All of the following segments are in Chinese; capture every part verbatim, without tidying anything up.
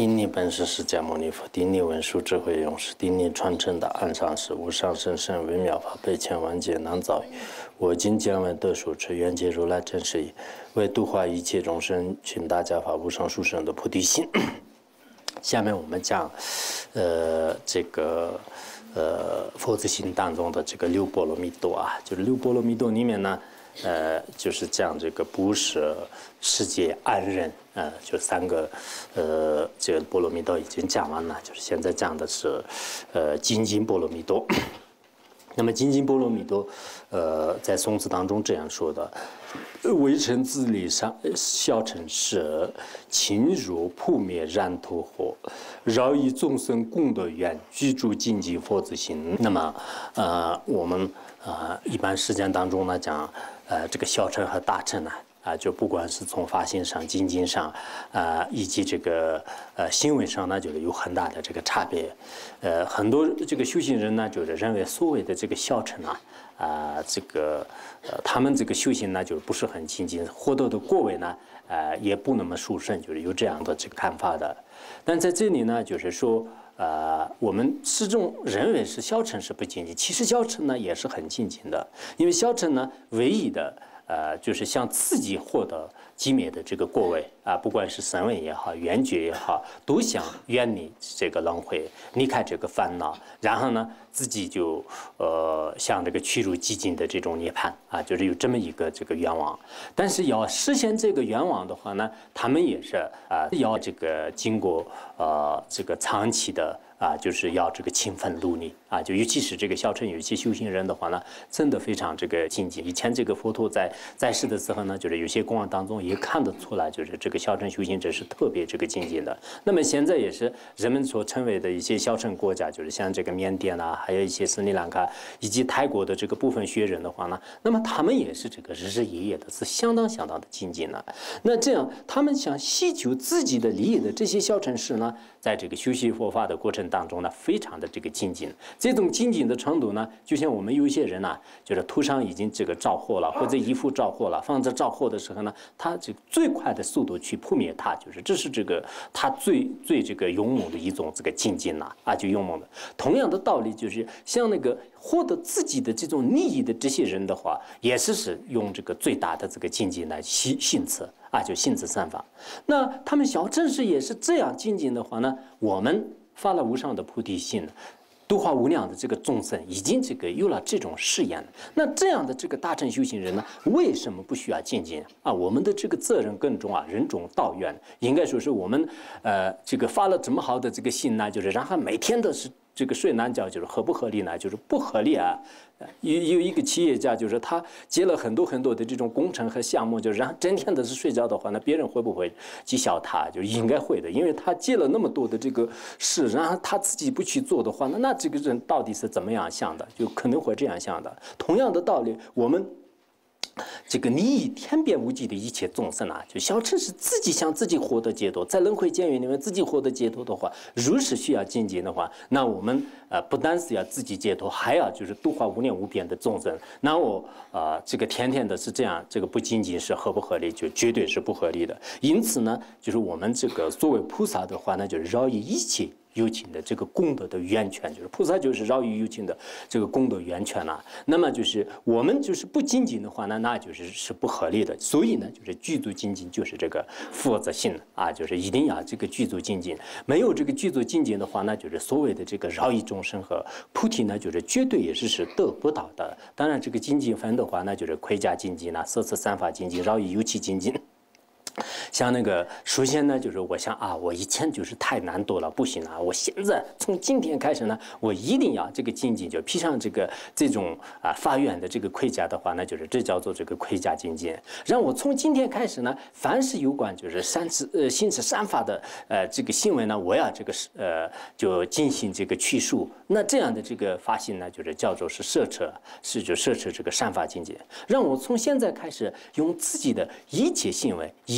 顶礼本师释迦牟尼佛，顶礼文殊智慧勇士，顶礼传承的岸上师，无上甚深微妙法，百千万劫难遭遇。我今将闻得受持，愿解如来真实义，为度化一切众生，寻大家法无上殊胜的菩提心。下面我们讲，呃，这个呃佛子心当中的这个六波罗蜜多啊，就是六波罗蜜多里面呢。 呃，就是讲这个不是世界安忍，呃，就三个，呃，这个波罗蜜多已经讲完了，就是现在讲的是，呃，精进波罗蜜多。那么精进波罗蜜多，呃，在宋词当中这样说的：微尘自力上小乘舍，轻如扑灭燃头火，饶益众生功德愿，居住精进佛子心。那么，呃，我们呃一般实践当中呢讲。 呃，这个小乘和大乘呢，啊，就不管是从发心上、精进上，啊，以及这个呃行为上呢，就是有很大的这个差别。呃，很多这个修行人呢，就是认为所谓的这个小乘啊，啊，这个呃，他们这个修行呢，就是不是很精进，获得的果位呢，呃，也不那么殊胜，就是有这样的这个看法的。但在这里呢，就是说。 呃，我们始终认为是小乘是不精进，其实小乘呢也是很精进的，因为小乘呢唯一的呃就是想自己获得寂灭的这个果位啊，不管是声闻也好，缘觉也好，都想远离这个轮回，离开这个烦恼，然后呢自己就呃向这个趋入寂静的这种涅槃啊，就是有这么一个这个愿望。但是要实现这个愿望的话呢，他们也是啊、呃、要这个经过呃这个长期的。 啊，就是要这个勤奋努力啊，就尤其是这个小乘有一些修行人的话呢，真的非常这个精进。以前这个佛陀在在世的时候呢，就是有些公案当中也看得出来，就是这个小乘修行者是特别这个精进的。那么现在也是人们所称为的一些小乘国家，就是像这个缅甸啊，还有一些斯里兰卡以及泰国的这个部分学人的话呢，那么他们也是这个日日夜夜的是相当相当的精进了。那这样他们想希求自己的利益的这些小乘士呢，在这个修习佛法的过程。 当中呢，非常的这个精进，这种精进的程度呢，就像我们有些人呢、啊，就是头上已经这个着火了，或者衣服着火了，放着着火的时候呢，他这最快的速度去扑灭它，就是这是这个他最最这个勇猛的一种这个精进呐啊，就勇猛的。同样的道理，就是像那个获得自己的这种利益的这些人的话，也是是用这个最大的这个精进来行行持啊，就行持三法。那他们小乘士也是这样精进的话呢，我们。 发了无上的菩提心，度化无量的这个众生，已经这个有了这种誓言。那这样的这个大乘修行人呢，为什么不需要精进啊？我们的这个责任更重啊，人种道远，应该说是我们呃这个发了这么好的这个心呢，就是让他每天都是这个睡懒觉，就是合不合理呢？就是不合理啊。 有有一个企业家，就是他接了很多很多的这种工程和项目，就是让整天都是睡觉的话，那别人会不会讥笑他？就应该会的，因为他接了那么多的这个事，然后他自己不去做的话，那那这个人到底是怎么样想的？就可能会这样想的。同样的道理，我们。 这个利益天边无际的一切众生啊，就小乘是自己想自己获得解脱，在轮回监狱里面自己获得解脱的话，如是需要精进的话，那我们呃不单是要自己解脱，还要就是度化无量无边的众生。那我啊、呃、这个天天的是这样，这个不精进是合不合理？就绝对是不合理的。因此呢，就是我们这个作为菩萨的话呢，就是饶益一切。 有情的这个功德的源泉，就是菩萨就是饶益有情的这个功德源泉了、啊。那么就是我们就是不精进的话呢，那就是是不合理的。所以呢，就是具足精进就是这个佛子心啊，就是一定要这个具足精进。没有这个具足精进的话呢，就是所谓的这个饶益众生和菩提呢，就是绝对也是是得不到的。当然，这个精进分的话呢，就是盔甲精进呐、摄持三法精进、饶益有情精进。 像那个，首先呢，就是我想啊，我以前就是太难度了，不行啊！我现在从今天开始呢，我一定要这个精进，就披上这个这种啊法院的这个盔甲的话呢，就是这叫做这个盔甲精进。让我从今天开始呢，凡是有关就是三持呃行持三法的呃这个行为呢，我要这个呃就进行这个去除。那这样的这个发心呢，就是叫做是摄持，是就摄持这个善法精进。让我从现在开始用自己的一切行为一。 一切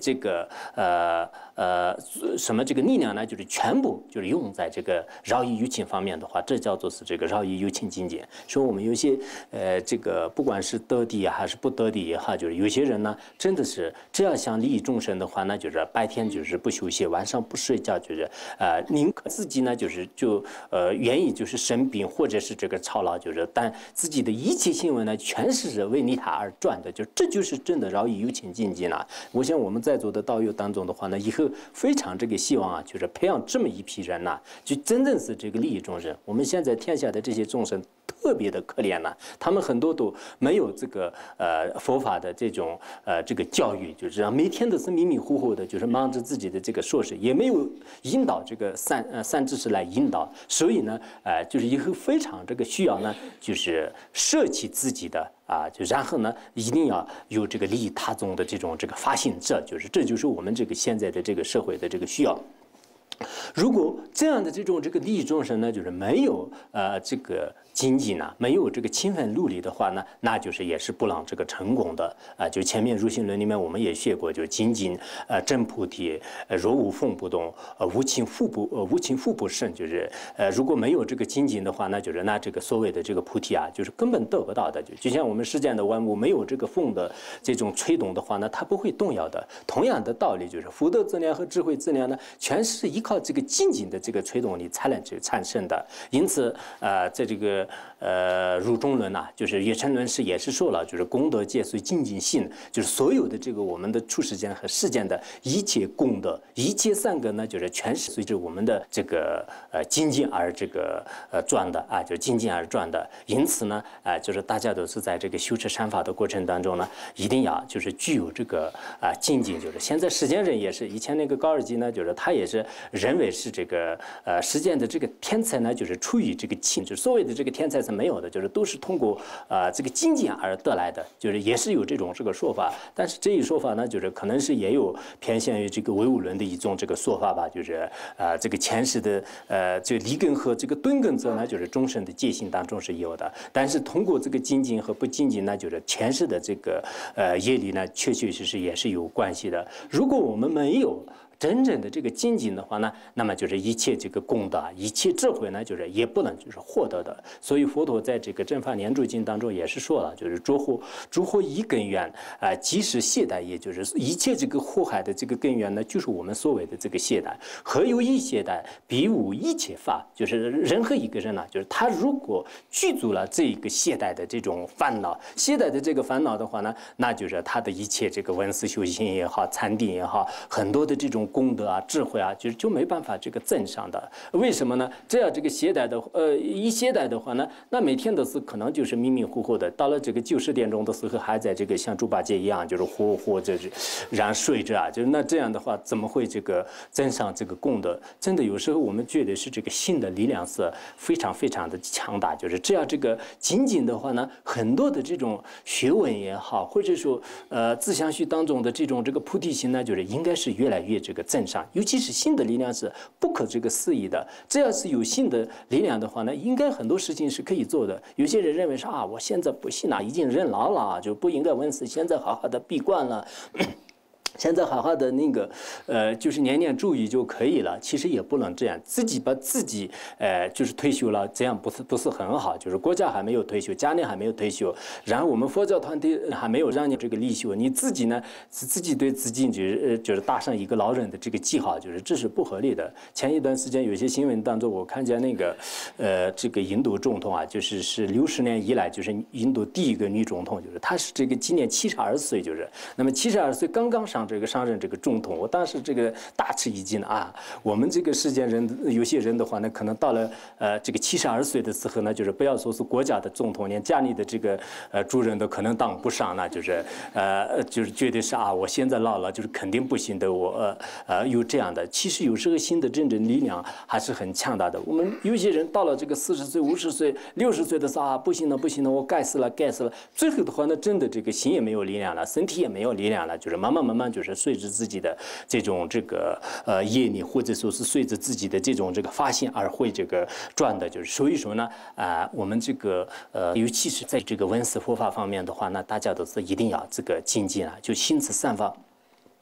这个呃呃什么这个力量呢，就是全部就是用在这个饶益有情方面的话，这叫做是这个饶益有情精进。说我们有些呃这个不管是得地还是不得地也好，就是有些人呢真的是只要想利益众生的话，那就是白天就是不休息，晚上不睡觉，就是呃宁可自己呢就是就呃愿意就是生病或者是这个操劳，就是但自己的一切行为呢全是为利他而转的，就这就是真的饶益有情精进了。我想我们在座的道友当中的话呢，以后非常这个希望啊，就是培养这么一批人呐、啊，就真正是这个利益众生。我们现在天下的这些众生特别的可怜呐、啊，他们很多都没有这个呃佛法的这种呃这个教育，就是每天都是迷迷糊糊的，就是忙着自己的这个硕士，也没有引导这个善呃善知识来引导，所以呢，呃，就是以后非常这个需要呢，就是舍弃自己的。啊，就然后呢，一定要有这个利益他众的这种这个发心，这就是这就是我们这个现在的这个社会的这个需要。如果这样的这种这个利益众生呢，就是没有呃这个精进呢，没有这个勤奋努力的话呢，那就是也是不能这个成功的啊、呃。就前面入心论里面我们也学过，就是精进呃真菩提，呃若无风不动，呃无情复不呃无情复不生，就是呃如果没有这个精进的话，那就是那这个所谓的这个菩提啊，就是根本得不到的。就就像我们世间的万物没有这个风的这种吹动的话呢，它不会动摇的。同样的道理，就是福德资粮和智慧资粮呢，全是依靠这个精进的这个吹动力才能这个产生的。因此，呃，在这个呃入中论呐，就是月称论师也是说了，就是功德皆随精进性，就是所有的这个我们的处世间和世间的一切功德、一切善根呢，就是全是随着我们的这个呃精进而这个呃转的啊，就精进而转的。因此呢，啊、呃，就是大家都是在这个修持善法的过程当中呢，一定要就是具有这个啊、呃、精进。就是现在世间人也是，以前那个高尔基呢，就是他也是认为是这个呃世间的这个天才呢，就是出于这个气，就所谓的这个天才是没有的，就是都是通过啊、呃、这个精进而得来的，就是也是有这种这个说法。但是这一说法呢，就是可能是也有偏向于这个唯物论的一种这个说法吧，就是啊、呃、这个前世的呃这个离根和这个顿根者呢，就是终身的戒心当中是有的。但是通过这个精进和不精进呢，就是前世的这个呃业力呢，确确实实也是有关系的。如果我们没有真正的这个精进的话呢，那么就是一切这个功德、一切智慧呢，就是也不能就是获得的。所以佛陀在这个《正法念住经》当中也是说了，就是诸祸诸祸一根源啊，即是懈怠，也就是一切这个祸害的这个根源呢，就是我们所谓的这个懈怠。何有一懈怠，彼无一切法。就是任何一个人呢、啊，就是他如果具足了这个懈怠的这种烦恼，懈怠的这个烦恼的话呢，那就是他的一切这个闻思修行也好，禅定也好，很多的这种功德啊、智慧啊，就是就没办法这个增上的。为什么呢？这样这个懈怠的，呃，一懈怠的话呢，那每天都是可能就是迷迷糊糊的，到了这个九十点钟的时候，还在这个像猪八戒一样，就是活活着然睡着啊，就是那这样的话，怎么会这个增上这个功德？真的有时候我们觉得是这个心的力量是非常非常的强大，就是这样这个精进的话呢，很多的这种学问也好，或者说呃自相续当中的这种这个菩提心呢，就是应该是越来越这个增上，尤其是心的力量是不可这个思议的。只要是有心的力量的话呢，应该很多事情是可以做的。有些人认为说啊，我现在不信了，已经认老了，就不应该闻思，现在好好的闭关了。现在好好的那个，呃，就是念念注意就可以了。其实也不能这样，自己把自己，呃，就是退休了，这样不是不是很好。就是国家还没有退休，家里还没有退休，然后我们佛教团体还没有让你这个立休，你自己呢是自己对自己就是呃就是搭上一个老人的这个记号，就是这是不合理的。前一段时间有些新闻当中，我看见那个，呃，这个印度总统啊，就是是六十年以来就是印度第一个女总统，就是她是这个今年七十二岁，就是那么七十二岁刚刚上。这个上任这个总统，我当时这个大吃一惊啊！我们这个世间人有些人的话呢，可能到了呃这个七十二岁的时候呢，就是不要说是国家的总统，连家里的这个呃主人都可能当不上了，就是呃就是觉得是啊，我现在老了，就是肯定不行的。我呃呃有这样的，其实有时候心的真正力量还是很强大的。我们有些人到了这个四十岁、五十岁、六十岁的时候啊，不行了，不行了，我该死了，该死了。最后的话呢，真的这个心也没有力量了，身体也没有力量了，就是慢慢慢慢就是随着自己的这种这个呃业力，或者说是随着自己的这种这个发心而会这个转的，就是所以说呢，啊、呃，我们这个呃，尤其是在这个闻思佛法方面的话，那大家都是一定要这个精进啊，就心持善法。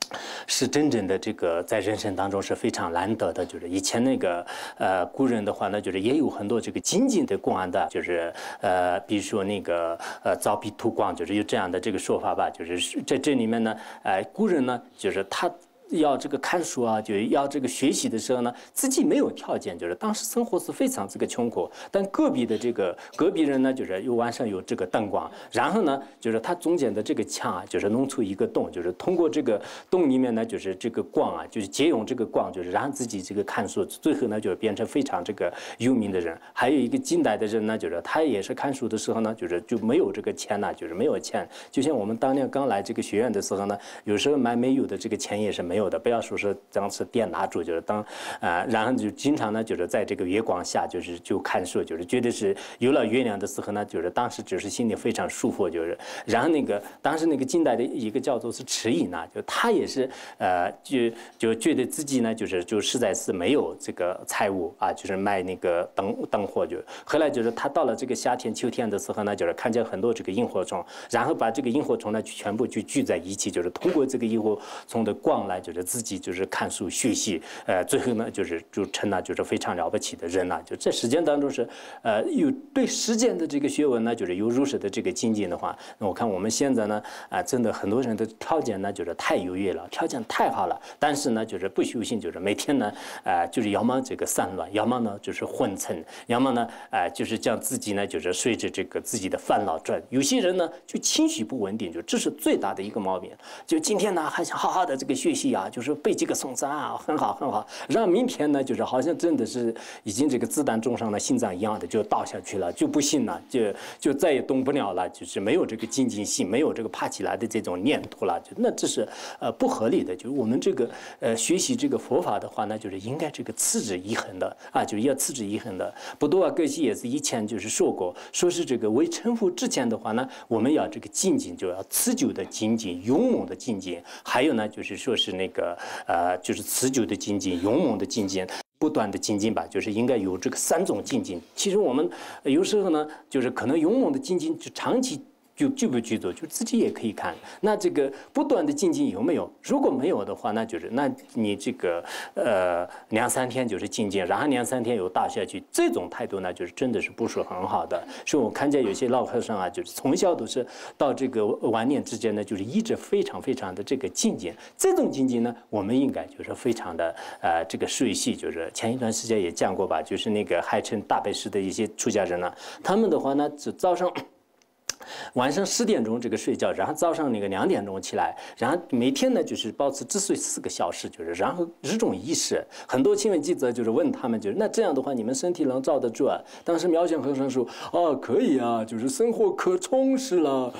是真正的这个在人生当中是非常难得的，就是以前那个呃古人的话呢，就是也有很多这个精进的观的，就是呃比如说那个呃凿壁图光，就是有这样的这个说法吧，就是在这里面呢，呃古人呢就是他。要这个看书啊，就要这个学习的时候呢，自己没有条件，就是当时生活是非常这个穷苦，但隔壁的这个隔壁人呢，就是有晚上有这个灯光，然后呢，就是他中间的这个墙啊，就是弄出一个洞，就是通过这个洞里面呢，就是这个光啊，就是借用这个光，就是让自己这个看书，最后呢，就变成非常这个有名的人。还有一个近代的人呢，就是他也是看书的时候呢，就是就没有这个钱呢，就是没有钱，就像我们当年刚来这个学院的时候呢，有时候买没有的这个钱也是没有。有的，不要说是当时点蜡烛，就是当啊、呃，然后就经常呢，就是在这个月光下，就是就看书，就是觉得是有了月亮的时候呢，就是当时就是心里非常舒服，就是然后那个当时那个近代的一个叫做是迟隐呢，就他也是呃，就就觉得自己呢，就是就实在是没有这个财物啊，就是卖那个灯灯火，就后来就是他到了这个夏天秋天的时候呢，就是看见很多这个萤火虫，然后把这个萤火虫呢全部就聚在一起，就是通过这个萤火虫的光来。就是自己就是看书学习，呃，最后呢就是就成了就是非常了不起的人了。就在实践当中是，呃，有对实践的这个学问呢，就是有如实的这个精进的话，那我看我们现在呢，啊、呃，真的很多人的条件呢就是太优越了，条件太好了，但是呢就是不修行，就是每天呢，呃，就是要么这个散乱，要么呢就是昏沉，要么呢，呃，就是将自己呢就是随着这个自己的烦恼转。有些人呢就情绪不稳定，就这是最大的一个毛病。就今天呢还想好好的这个学习啊。就是背几个宋词啊，很好很好。然后明天呢，就是好像真的是已经这个子弹中上了心脏一样的就倒下去了，就不行了，就就再也动不了了，就是没有这个精进性，没有这个爬起来的这种念头了。就那这是呃不合理的。就是我们这个呃学习这个佛法的话呢，就是应该这个持之以恒的啊，就是要持之以恒的。不多啊，格西也是以前就是说过，说是这个为成佛之前的话呢，我们要这个精进，就要持久的精进，勇猛的精进。还有呢，就是说是那个。呃，就是持久的精进、勇猛的精进、不断的精进吧，就是应该有这个三种精进。其实我们有时候呢，就是可能勇猛的精进就长期。就具不具足，就自己也可以看。那这个不断的精进有没有？如果没有的话，那就是那你这个呃两三天就是精进，然后两三天又倒下去，这种态度呢，就是真的是不是很好的。所以我看见有些老和尚啊，就是从小都是到这个晚年之间呢，就是一直非常非常的这个精进。这种精进呢，我们应该就是非常的呃这个随喜。就是前一段时间也讲过吧，就是那个海城大悲寺的一些出家人呢、啊，他们的话呢，就早上。晚上十点钟这个睡觉，然后早上那个两点钟起来，然后每天呢就是保持只睡四个小时，就是然后日中一时。很多新闻记者就是问他们，就是那这样的话，你们身体能罩得住啊？当时妙显和尚说：“哦，可以啊，就是生活可充实了。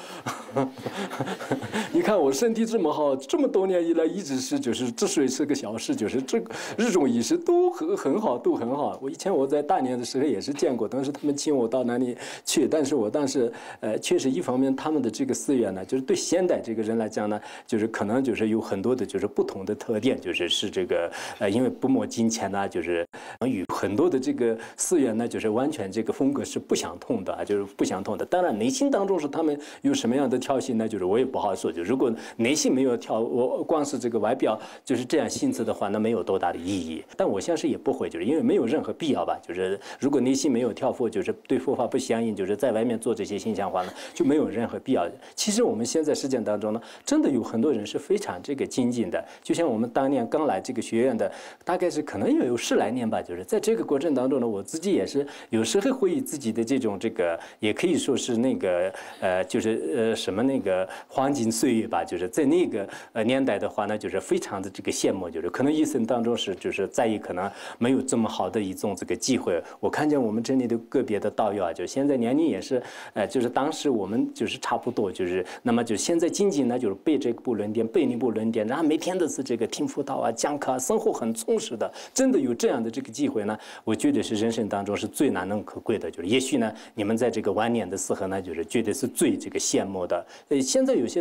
你看我身体这么好，这么多年以来一直是就是只睡四个小时，就是这个日中一时都很很好，都很好。我以前我在大连的时候也是见过，当时他们请我到那里去，但是我当时呃。”确实，一方面他们的这个寺院呢，就是对现代这个人来讲呢，就是可能就是有很多的，就是不同的特点，就是是这个呃，因为不摸金钱呢，就是与很多的这个寺院呢，就是完全这个风格是不相同的啊，就是不相同的。当然，内心当中是他们有什么样的调性呢？就是我也不好说。就如果内心没有调，我光是这个外表就是这样性质的话，那没有多大的意义。但我相信也不会，就是因为没有任何必要吧。就是如果内心没有跳佛，就是对佛法不相应，就是在外面做这些形象化呢。就没有任何必要。其实我们现在实践当中呢，真的有很多人是非常这个精进的。就像我们当年刚来这个学院的，大概是可能也有十来年吧。就是在这个过程当中呢，我自己也是有时候会以自己的这种这个，也可以说是那个呃，就是呃什么那个黄金岁月吧。就是在那个呃年代的话呢，就是非常的这个羡慕，就是可能一生当中是就是在意可能没有这么好的一种这个机会。我看见我们这里的个别的道友啊，就现在年龄也是呃，就是当时。我们就是差不多，就是那么就现在精进呢，就是背这个部论点，背那部论点，然后每天都是这个听辅导啊、讲课啊，生活很充实的。真的有这样的这个机会呢，我觉得是人生当中是最难能可贵的。就是也许呢，你们在这个晚年的时候呢，就是觉得是最这个羡慕的。呃，现在有些大城市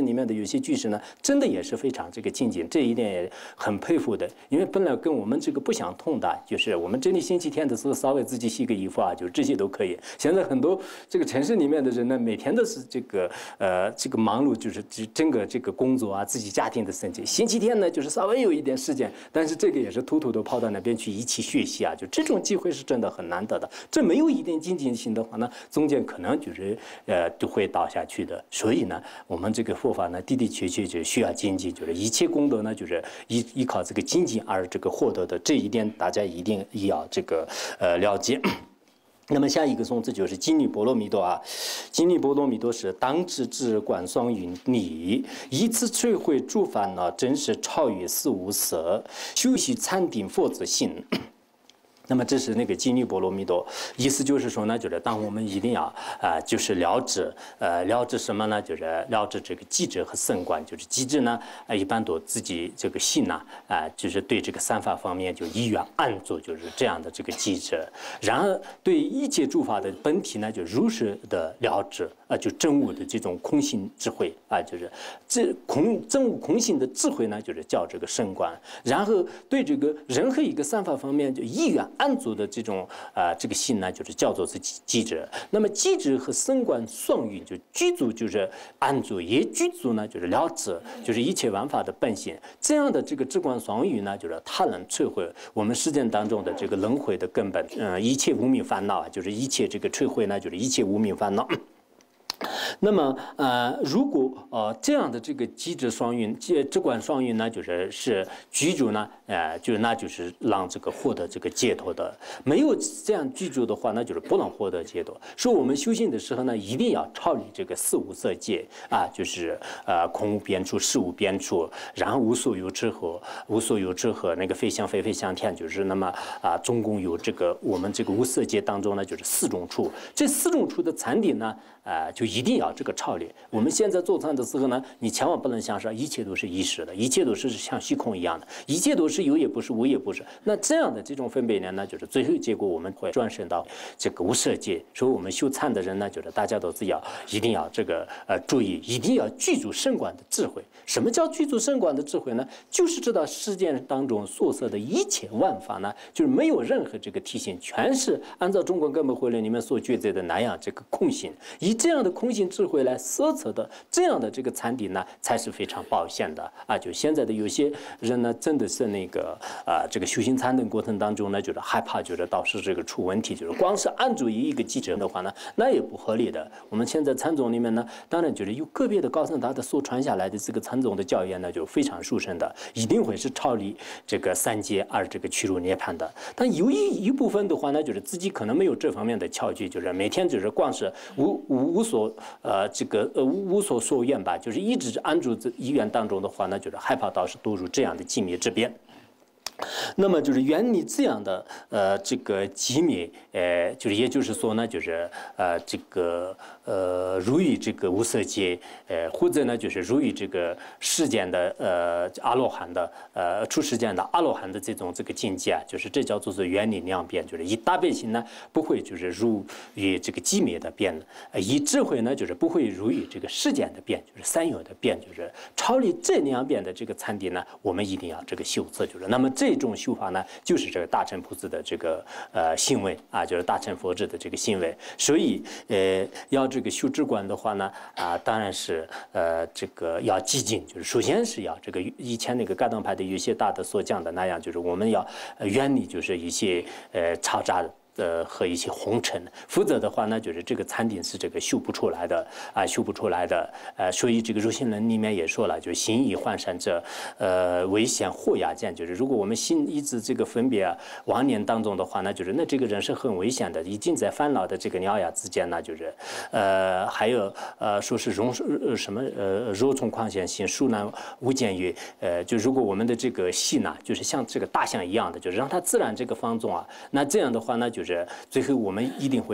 里面的有些句式呢，真的也是非常这个精简，这一点也很佩服的。因为本来跟我们这个不相通的，就是我们真的星期天的时候稍微自己洗个衣服啊，就这些都可以。现在很多这个城市里面的人呢，每天都是这个呃这个忙碌，就是整个这个工作啊，自己家庭的生计。星期天呢，就是稍微有一点时间，但是这个也是偷偷的跑到那边去一起学习啊，就这种机会是真的很难得的。这没有一点经济性的话呢，中间可能就是呃都会倒下去的。所以呢，我们这个佛法呢，的的确确就需要精进，就是一切功德呢，就是依依靠这个精进而这个获得的，这一点大家一定要这个呃了解。那么下一个颂词就是金女波罗蜜多啊，金女波罗蜜多是当知智观双运理，以此摧毁诸烦恼，真实超越四无色，修习禅定佛子性。那么这是那个金女波罗蜜多，意思就是说呢，就是当我们一定要啊、呃，就是了知，呃，了知什么呢？就是了知这个机智和胜观，就是机智呢，呃，一般都自己这个心呐，啊、呃，就是对这个三法方面就一元按住，就是这样的这个机智。然而对一切诸法的本体呢，就如实的了知，啊、呃，就真悟的这种空性智慧啊、呃，就是这空真悟空性的智慧呢，就是叫这个胜观。然后对这个任何一个三法方面就一元安住的这种啊、呃，这个心呢，就是叫做是机智。那么机智和胜观双运，就具足就是安住，也具足呢就是了知，就是一切万法的本性。这样的这个智观双运呢，就是它能摧毁我们世间当中的这个轮回的根本，嗯、呃，一切无明烦恼啊，就是一切这个摧毁呢，就是一切无明烦恼。那么，呃，如果呃这样的这个机智双运、智观双运呢，就是是居住呢，呃，就那就是让这个获得这个解脱的。没有这样居住的话，那就是不能获得解脱。说我们修行的时候呢，一定要超离这个四无色界啊，就是呃空无边处、事无边处，然后无所有之和，无所有之和那个非想非非想天，就是那么啊，总共有这个我们这个无色界当中呢，就是四种处。这四种处的禅定呢，啊、呃，就一定要这个超离。我们现在做禅的时候呢，你千万不能想说一切都是意识的，一切都是像虚空一样的，一切都是有也不是，无也不是。那这样的这种分别呢，那就是最后结果我们会转生到这个无色界。所以我们修禅的人呢，就是大家都是要一定要这个呃注意，一定要具足胜观的智慧。什么叫具足胜观的智慧呢？就是知道世界当中所设的一切万法呢，就是没有任何这个体现，全是按照中国根本慧论里面所抉择的那样这个空性。以这样的空性智慧来色测的这样的这个禅定呢，才是非常保险的啊！就现在的有些人呢，真的是那个啊、呃，这个修行禅定过程当中呢，就是害怕，就是导致这个出问题，就是光是按住一个基准的话呢，那也不合理的。我们现在禅宗里面呢，当然就是有个别的高僧大德所传下来的这个禅宗的教言呢，就非常殊胜的，一定会是超离这个三界而这个趋入涅槃的。但有一一部分的话呢，就是自己可能没有这方面的窍具，就是每天就是光是无无无所呃这个呃无所所愿吧，就是一直安住在医院当中的话呢，就是害怕到是堕入这样的寂灭之边。那么就是远离这样的呃这个寂灭，呃就是也就是说呢，就是呃这个呃入于这个无色界，呃或者呢就是入于这个世间的呃阿罗汉的呃出世间的阿罗汉的这种这个境界啊，就是这叫做是远离两边，就是以大悲心呢不会就是入于这个寂灭的边，呃以智慧呢就是不会入于这个世间的边，就是三有的边，就是超离这两边的这个禅定呢，我们一定要这个修测，就是那么这。这种修法呢，就是这个大乘菩萨的这个呃行为啊，就是大乘佛智的这个行为。所以呃，要这个修智观的话呢，啊，当然是呃这个要激进，就是首先是要这个以前那个噶当派的有些大德所讲的那样，就是我们要远离就是一些呃嘈杂的。呃，和一些红尘，否则的话呢，就是这个禅定是这个修不出来的啊，修不出来的。呃，所以这个入心论里面也说了，就是心意涣散者，呃，危险惑亚见。就是如果我们心一直这个分别啊妄念当中的话呢，就是那这个人是很危险的，已经在烦恼的这个鸟牙之间呢，就是呃，还有呃，说是容呃什么呃若从况显心，殊难无间于呃，就如果我们的这个心呐、啊，就是像这个大象一样的，就是让它自然这个放纵啊，那这样的话呢，就。就是最后我们一定会是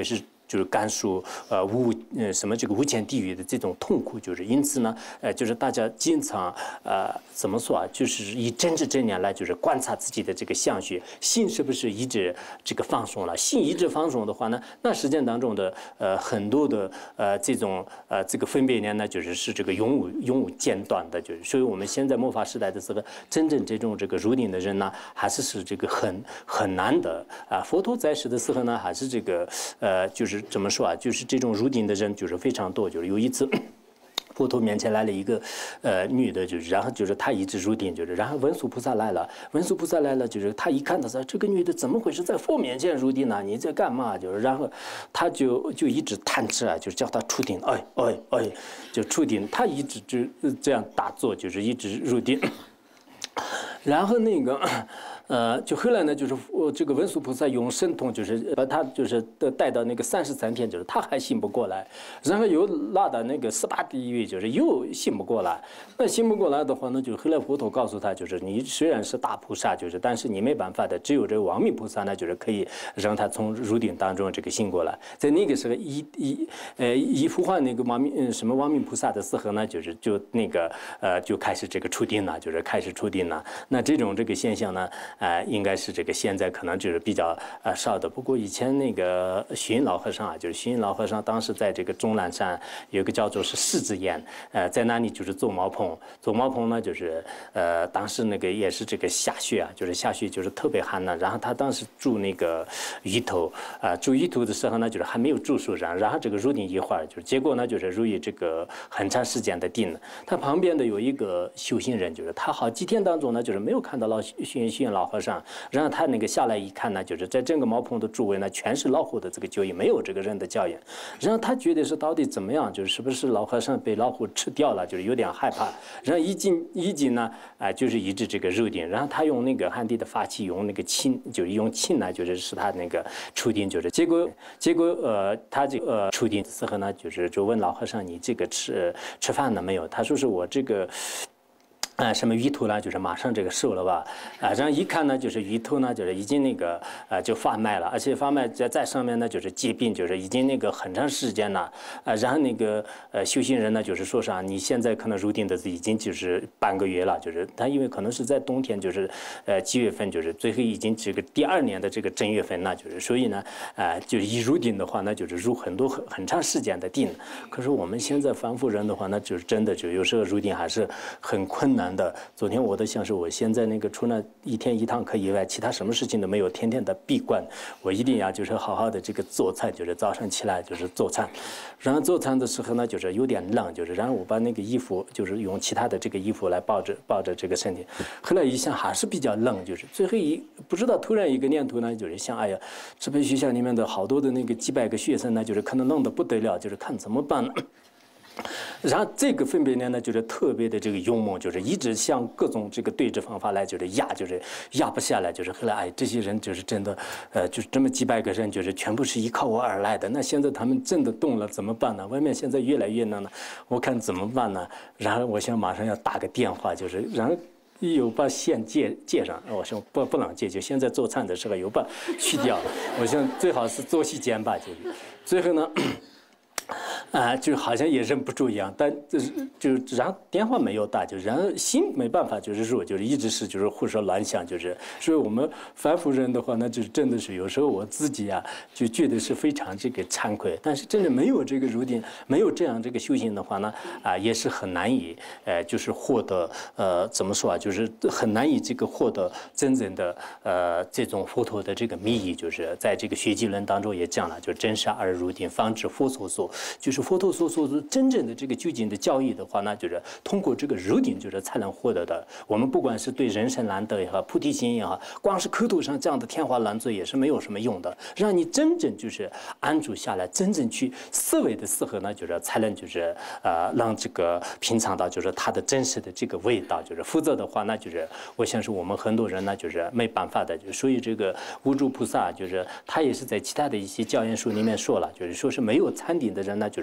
就是感受呃无呃什么这个无间地狱的这种痛苦，就是因此呢，呃，就是大家经常呃怎么说啊，就是以真知真念来就是观察自己的这个相续，心是不是一直这个放松了？心一直放松的话呢，那实践当中的呃很多的呃这种呃这个分别念呢，就是是这个永无永无间断的，就是所以我们现在末法时代的这个真正这种这个入定的人呢，还是是这个很很难的啊。佛陀在世的时候呢，还是这个呃就是怎么说啊，就是这种入定的人就是非常多，就是有一次。佛陀面前来了一个，呃，女的，就是然后就是她一直入定，就是然后文殊菩萨来了，文殊菩萨来了，就是她一看，她说这个女的怎么回事，在佛面前入定呢？你在干嘛？就是然后她就就一直贪吃啊，就叫她出定，哎哎哎，就出定，她一直就这样打坐，就是一直入定，然后那个。呃，就后来呢，就是呃，这个文殊菩萨用神通，就是把他就是带到那个三十三天，就是他还醒不过来，然后又拉到那个十八地狱，就是又醒不过来。那醒不过来的话呢，就后来佛陀告诉他，就是你虽然是大菩萨，就是但是你没办法的，只有这个王命菩萨呢，就是可以让他从入定当中这个醒过来。在那个时候，一一呃一呼唤那个王命嗯什么王命菩萨的时候呢，就是就那个呃就开始这个出定了，就是开始出定了。那这种这个现象呢。呃，应该是这个现在可能就是比较呃少的。不过以前那个虚云老和尚啊，就是虚云老和尚当时在这个终南山有个叫做是狮子岩，呃，在那里就是做茅棚，做茅棚呢就是呃当时那个也是这个下雪啊，就是下雪就是特别寒冷。然后他当时住那个鱼头啊、呃，住鱼头的时候呢，就是还没有住树上，然后这个入定一会儿，就是结果呢就是入于这个很长时间的定了。他旁边的有一个修行人，就是他好几天当中呢，就是没有看到老虚云虚云老和尚，然后他那个下来一看呢，就是在整个茅棚的周围呢，全是老虎的这个脚印，没有这个人的脚印。然后他觉得是到底怎么样，就是是不是老和尚被老虎吃掉了，就是有点害怕。然后一进一进呢，啊、呃，就是一直这个入定。然后他用那个汉地的法器，用那个磬，就是用磬呢，就是使他那个出定，就是结果结果呃，他这个呃出定的时候呢，就是就问老和尚，你这个吃吃饭了没有？他说是我这个。啊，什么鱼头呢？就是马上这个瘦了吧？啊，然后一看呢，就是鱼头呢，就是已经那个呃就发卖了，而且发卖在在上面呢，就是疾病，就是已经那个很长时间了。啊，然后那个呃修行人呢，就是说啥，你现在可能入定的已经就是半个月了，就是他因为可能是在冬天，就是呃几月份，就是最后已经这个第二年的这个正月份，那就是所以呢，呃，就是一入定的话，那就是入很多很很长时间的定。可是我们现在凡夫人的话，那就是真的就有时候入定还是很困难的。昨天我都想是我现在那个除了一天一堂课以外，其他什么事情都没有，天天的闭关，我一定要就是好好的这个做菜，就是早上起来就是做餐，然后做餐的时候呢，就是有点冷，就是然后我把那个衣服就是用其他的这个衣服来抱着抱着这个身体，后来一想还是比较冷，就是最后一不知道突然一个念头呢，就是想哎呀，这边学校里面的好多的那个几百个学生呢，就是可能冷得不得了，就是看怎么办呢？然后这个分别念呢，就是特别的这个勇猛，就是一直想各种这个对峙方法来，就是压，就是压不下来，就是后来哎，这些人就是真的，呃，就是这么几百个人，就是全部是依靠我而来的。那现在他们真的动了，怎么办呢？外面现在越来越冷了，我看怎么办呢？然后我想马上要打个电话，就是然后。又把线接接上，我说不不能接，就现在做餐的时候又把去掉，我想最好是做期间吧，就是最后呢。啊，就好像也忍不住一样，但就是就然后电话没有打，就然后心没办法，就是说就是一直是就是胡思乱想，就是所以我们凡夫人的话，那就真的是有时候我自己啊就觉得是非常这个惭愧，但是真的没有这个入定，没有这样这个修行的话呢，啊也是很难以呃就是获得呃怎么说啊，就是很难以这个获得真正的呃这种佛陀的这个密意，就是在这个学记论当中也讲了，就真杀而入定，方知佛所说。就是佛陀所说的真正的这个究竟的教义的话呢，就是通过这个入定，就是才能获得的。我们不管是对人生难得也好，菩提心也好，光是口头上这样的天花乱坠也是没有什么用的。让你真正就是安住下来，真正去思维的时候呢，就是才能就是呃让这个品尝到就是它的真实的这个味道。就是否则的话，那就是我想是我们很多人呢就是没办法的。就所以这个无著菩萨就是他也是在其他的一些教言书里面说了，就是说是没有参定的人呢，就是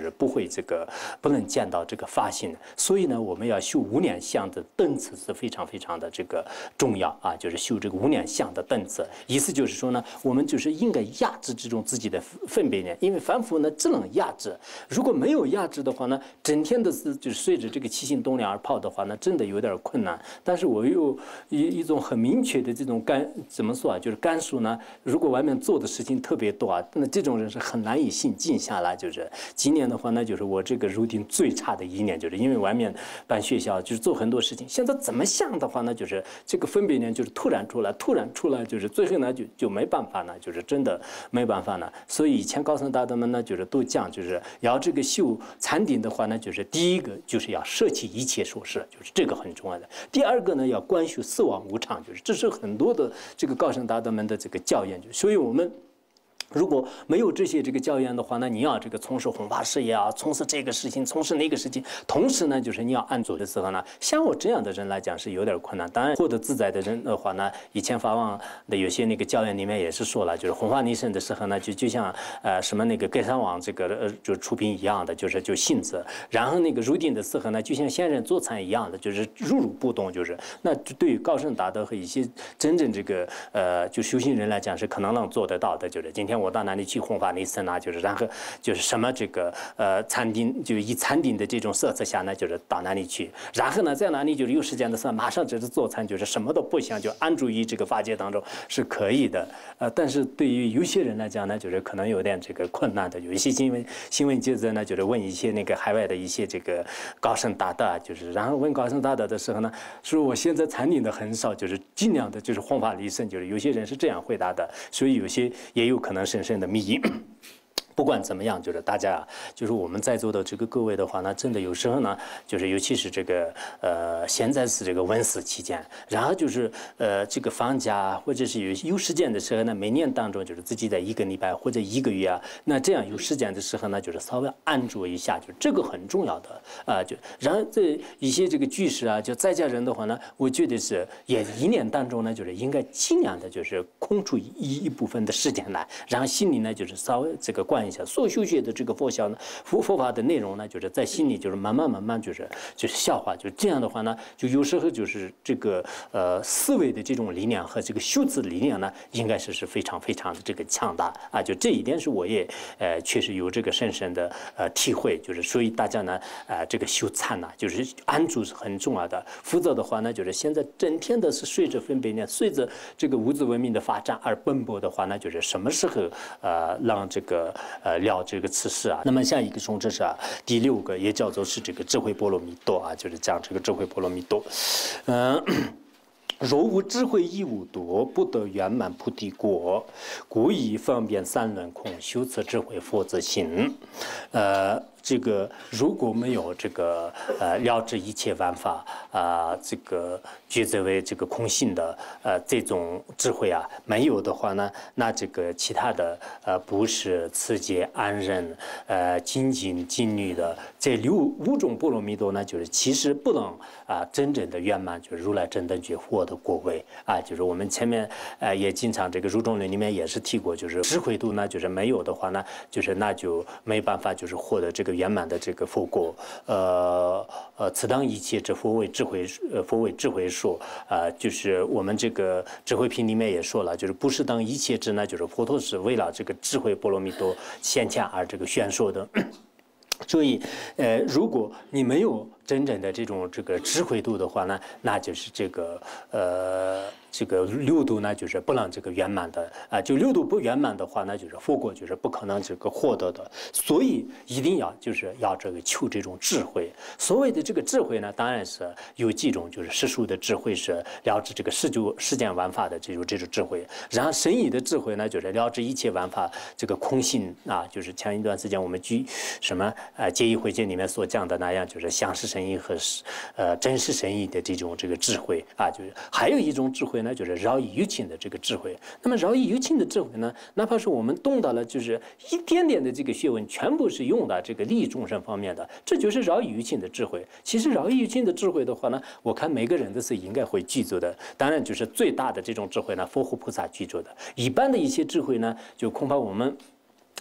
就是不会这个不能见到这个发心。所以呢，我们要修无量相的等次是非常非常的这个重要啊，就是修这个无量相的等次。意思就是说呢，我们就是应该压制这种自己的分别念，因为凡夫呢只能压制，如果没有压制的话呢，整天的是就是随着这个起心动念而跑的话呢，真的有点困难。但是我有一一种很明确的这种感，怎么说啊？就是感受呢，如果外面做的事情特别多啊，那这种人是很难以心静下来。就是今年的话呢，就是我这个入定最差的一年，就是因为外面办学校，就是做很多事情。现在怎么想的话呢，就是这个分别念就是突然出来，突然出来，就是最后呢就就没办法呢，就是真的没办法呢。所以以前高僧大德们呢，就是都讲，就是要这个修禅定的话呢，就是第一个就是要舍弃一切所事，就是这个很重要的。第二个呢，要观修四妄无常，就是这是很多的这个高僧大德们的这个教研究。所以我们如果没有这些这个教研的话呢，你要这个从事弘法事业啊，从事这个事情，从事那个事情，同时呢，就是你要按做的时候呢，像我这样的人来讲是有点困难。当然，获得自在的人的话呢，以前法王的有些那个教研里面也是说了，就是弘法利生的时候呢，就就像呃什么那个盖山王这个呃就出品一样的，就是就性子。然后那个入定的时候呢，就像仙人坐禅一样的，就是如如不动，就是那对于高僧大德和一些真正这个呃就修行人来讲是可能能做得到的，就是今天。我到哪里去弘法利生啊？就是然后就是什么这个呃禅定，就以禅定的这种色彩下呢，就是到哪里去？然后呢，在哪里就是有时间的时候，马上就是做禅，就是什么都不想，就安住于这个法界当中是可以的。呃，但是对于有些人来讲呢，就是可能有点这个困难的。有一些新闻新闻记者呢，就是问一些那个海外的一些这个高僧大德，就是然后问高僧大德的时候呢，说我现在禅定的很少，就是尽量的就是弘法利生，就是有些人是这样回答的，所以有些也有可能深深的迷。不管怎么样，就是大家啊，就是我们在座的这个各位的话呢，真的有时候呢，就是尤其是这个呃，现在是这个文史期间，然后就是呃，这个放假或者是有有时间的时候呢，每年当中就是自己在一个礼拜或者一个月啊，那这样有时间的时候呢，就是稍微安住一下，就这个很重要的啊、呃。就然后这一些这个居士啊，就在家人的话呢，我觉得是也一年当中呢，就是应该尽量的就是空出一一部分的时间来，然后心里呢就是稍微这个观。一下所修学的这个佛教呢，佛佛法的内容呢，就是在心里就是慢慢慢慢就是就是消化，就这样的话呢，就有时候就是这个呃思维的这种力量和这个修持力量呢，应该是是非常非常的这个强大啊。就这一点是我也呃确实有这个深深的呃体会，就是所以大家呢呃这个修禅呢，就是安住是很重要的，否则的话呢，就是现在整天的是随着分别念，随着这个物质文明的发展而奔波的话呢，就是什么时候呃让这个呃，聊这个此事啊，那么下一个颂这是啊，第六个也叫做是这个智慧波罗蜜多啊，就是讲这个智慧波罗蜜多，嗯、呃。若无智慧亦无多，不得圆满菩提果。故以方便三轮空，修此智慧佛自性。呃，这个如果没有这个呃了知一切万法啊、呃，这个觉知为这个空性的呃这种智慧啊，没有的话呢，那这个其他的呃不是持戒、安忍、呃精进、禁律的这六五种波罗蜜多呢，就是其实不能啊、呃、真正的圆满，就是如来真等觉佛的果位啊，就是我们前面呃也经常这个入中论里面也是提过，就是智慧度呢，就是没有的话呢，就是那就没办法就是获得这个圆满的这个佛果。呃呃，此当一切之佛为智慧，呃佛为智慧说啊、呃，就是我们这个智慧品里面也说了，就是不是当一切之呢，就是佛陀是为了这个智慧波罗蜜多显现而这个宣说的。所以，呃，如果你没有真正的这种这个智慧度的话呢，那就是这个呃这个六度呢，就是不能这个圆满的啊、呃。就六度不圆满的话呢，就是佛果就是不可能这个获得的。所以一定要就是要这个求这种智慧。所谓的这个智慧呢，当然是有几种，就是世俗的智慧是了知这个世就世间万法的这种这种智慧。然后神意的智慧呢，就是了知一切万法这个空性啊，就是前一段时间我们举什么。呃，戒义慧经里面所讲的那样，就是相识神意和呃真实神意的这种这个智慧啊，就是还有一种智慧呢，就是饶益有情的这个智慧。那么饶益有情的智慧呢，哪怕是我们懂到了，就是一点点的这个学问，全部是用到这个利益众生方面的，这就是饶益有情的智慧。其实饶益有情的智慧的话呢，我看每个人都是应该会具足的。当然，就是最大的这种智慧呢，佛护菩萨具足的。一般的一些智慧呢，就恐怕我们。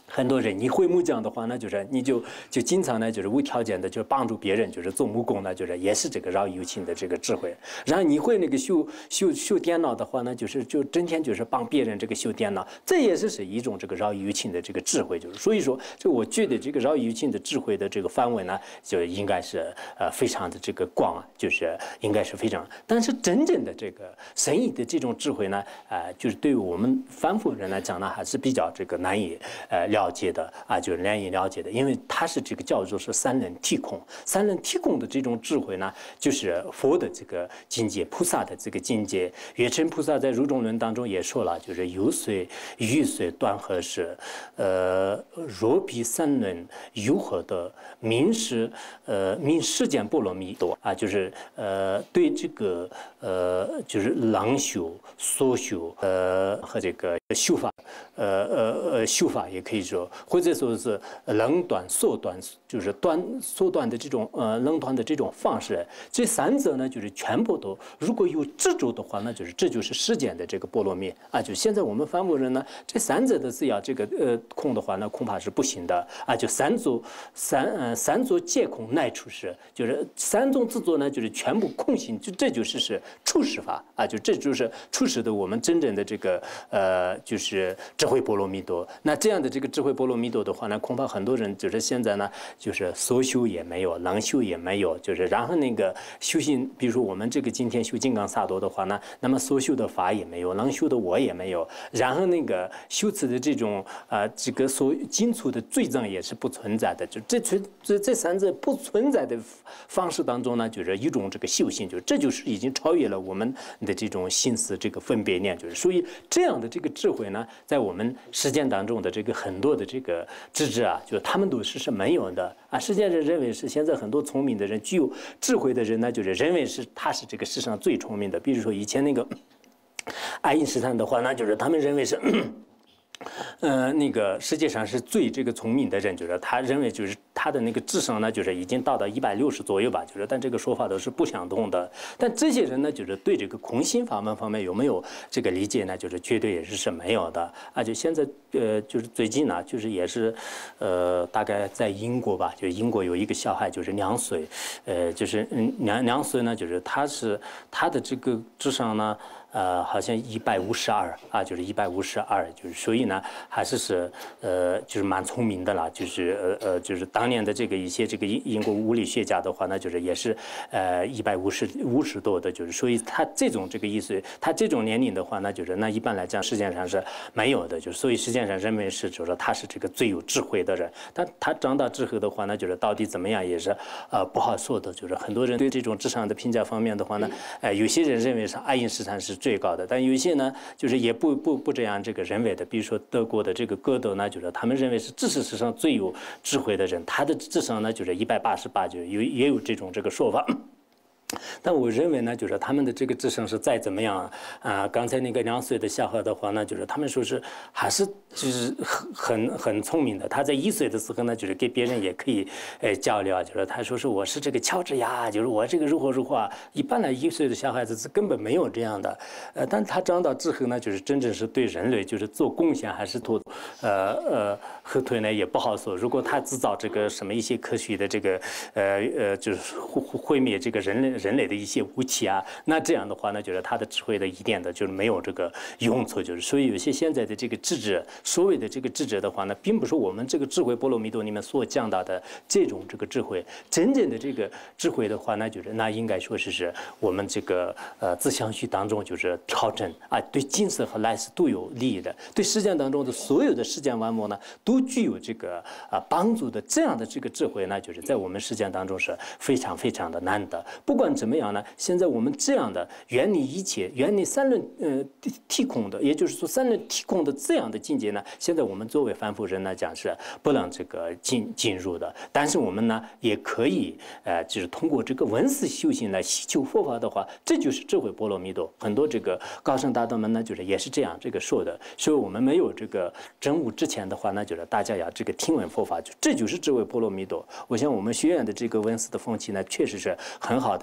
很多人你会木匠的话，那就是你就就经常呢，就是无条件的，就是帮助别人，就是做木工呢，就是也是这个饶有情的这个智慧。然后你会那个修修修电脑的话呢，就是就整天就是帮别人这个修电脑，这也是是一种这个饶有情的这个智慧。就是所以说，就我觉得这个饶有情的智慧的这个范围呢，就应该是呃非常的这个广啊，就是应该是非常。但是真正的这个神意的这种智慧呢，呃，就是对于我们凡夫人来讲呢，还是比较这个难以呃了解的啊，就是难以了解的，因为它是这个叫做是三轮体空，三轮体空的这种智慧呢，就是佛的这个境界，菩萨的这个境界。月称菩萨在入中论当中也说了，就是有随欲随断合时，呃，若比三轮有何的明是呃明世间波罗蜜多啊，就是呃对这个呃就是朗修、所修呃和这个修法，呃呃呃修法也可以说，或者说是冷断、缩断，就是断缩断的这种呃冷断的这种方式。这三者呢，就是全部都如果有执着的话，那就是这就是世间的这个波罗蜜啊。就现在我们凡夫人呢，这三者的是要这个呃空的话，那恐怕是不行的啊。就三足三呃三足皆空乃出世，就是三种自作呢，就是全部空性，就这就是是出世法啊。就这就是出世的我们真正的这个呃就是智慧波罗蜜多。那这样的这个智慧波罗蜜多的话呢，恐怕很多人就是现在呢，就是所修也没有，能修也没有，就是然后那个修行，比如说我们这个今天修金刚萨埵的话呢，那么所修的法也没有，能修的我也没有，然后那个修持的这种啊、呃、这个所尽处的罪障也是不存在的，就这这这三者不存在的方式当中呢，就是一种这个修行，就这就是已经超越了我们的这种心思这个分别念，就是所以这样的这个智慧呢，在我们实践当中的这个很多的这个智智啊，就他们都是是没有的啊。实践人认为是现在很多聪明的人，具有智慧的人呢，就是认为是他是这个世上最聪明的。比如说以前那个爱因斯坦的话，那就是他们认为是。呃，那个世界上是最这个聪明的人，就是他认为就是他的那个智商呢，就是已经达到一百六十左右吧，就是但这个说法都是不相同的。但这些人呢，就是对这个空心法门方面有没有这个理解呢？就是绝对也是是没有的啊。就现在呃，就是最近呢，就是也是呃，大概在英国吧，就英国有一个小孩，就是两岁，呃，就是嗯两两岁呢，就是他是他的这个智商呢。呃，好像一百五十二啊，就是一百五十二，就是所以呢，还是是呃，就是蛮聪明的啦，就是呃呃，就是当年的这个一些这个英英国物理学家的话呢，就是也是呃一百五十五十多的，就是所以他这种这个意思，他这种年龄的话，那就是那一般来讲，世界上是没有的，就是所以世界上认为是就是说他是这个最有智慧的人，但他长大之后的话呢，就是到底怎么样也是呃不好说的，就是很多人对这种智商的评价方面的话呢，呃，有些人认为是爱因斯坦是最高的，但有一些呢，就是也不不不这样这个认为的。比如说德国的这个歌德呢，就是他们认为是知识史上最有智慧的人，他的智商呢就是一百八十八，就有也有这种这个说法。但我认为呢，就是他们的这个智商是再怎么样啊、呃，刚才那个两岁的小孩的话呢，就是他们说是还是就是很很很聪明的。他在一岁的时候呢，就是给别人也可以呃交流，就是他说是我是这个乔治亚，就是我这个如何如何。一般呢，一岁的小孩子是根本没有这样的。呃，但他长大之后呢，就是真正是对人类就是做贡献还是做呃呃后退呢，也不好说。如果他制造这个什么一些科学的这个呃呃就是毁毁灭这个人类。人类的一些武器啊，那这样的话呢，就是他的智慧的一点的，就是没有这个用处，就是所以有些现在的这个智者，所谓的这个智者的话呢，并不是我们这个智慧波罗蜜多里面所讲到的这种这个智慧，真正的这个智慧的话呢，就是那应该说是是我们这个呃自相续当中就是调整啊，对今世和来世都有利益的，对世间当中的所有的世间万物呢，都具有这个啊帮助的，这样的这个智慧呢，就是在我们世间当中是非常非常的难得，不管。怎么样呢？现在我们这样的远离一切、远离三轮呃体空的，也就是说三轮体空的这样的境界呢，现在我们作为凡夫人来讲是不能这个进进入的。但是我们呢也可以呃，就是通过这个文思修行来祈求佛法的话，这就是智慧波罗蜜多。很多这个高僧大德们呢，就是也是这样这个说的。所以我们没有这个真悟之前的话，那就是大家要这个听闻佛法，就这就是智慧波罗蜜多。我想我们学院的这个文思的风气呢，确实是很好的。就是每一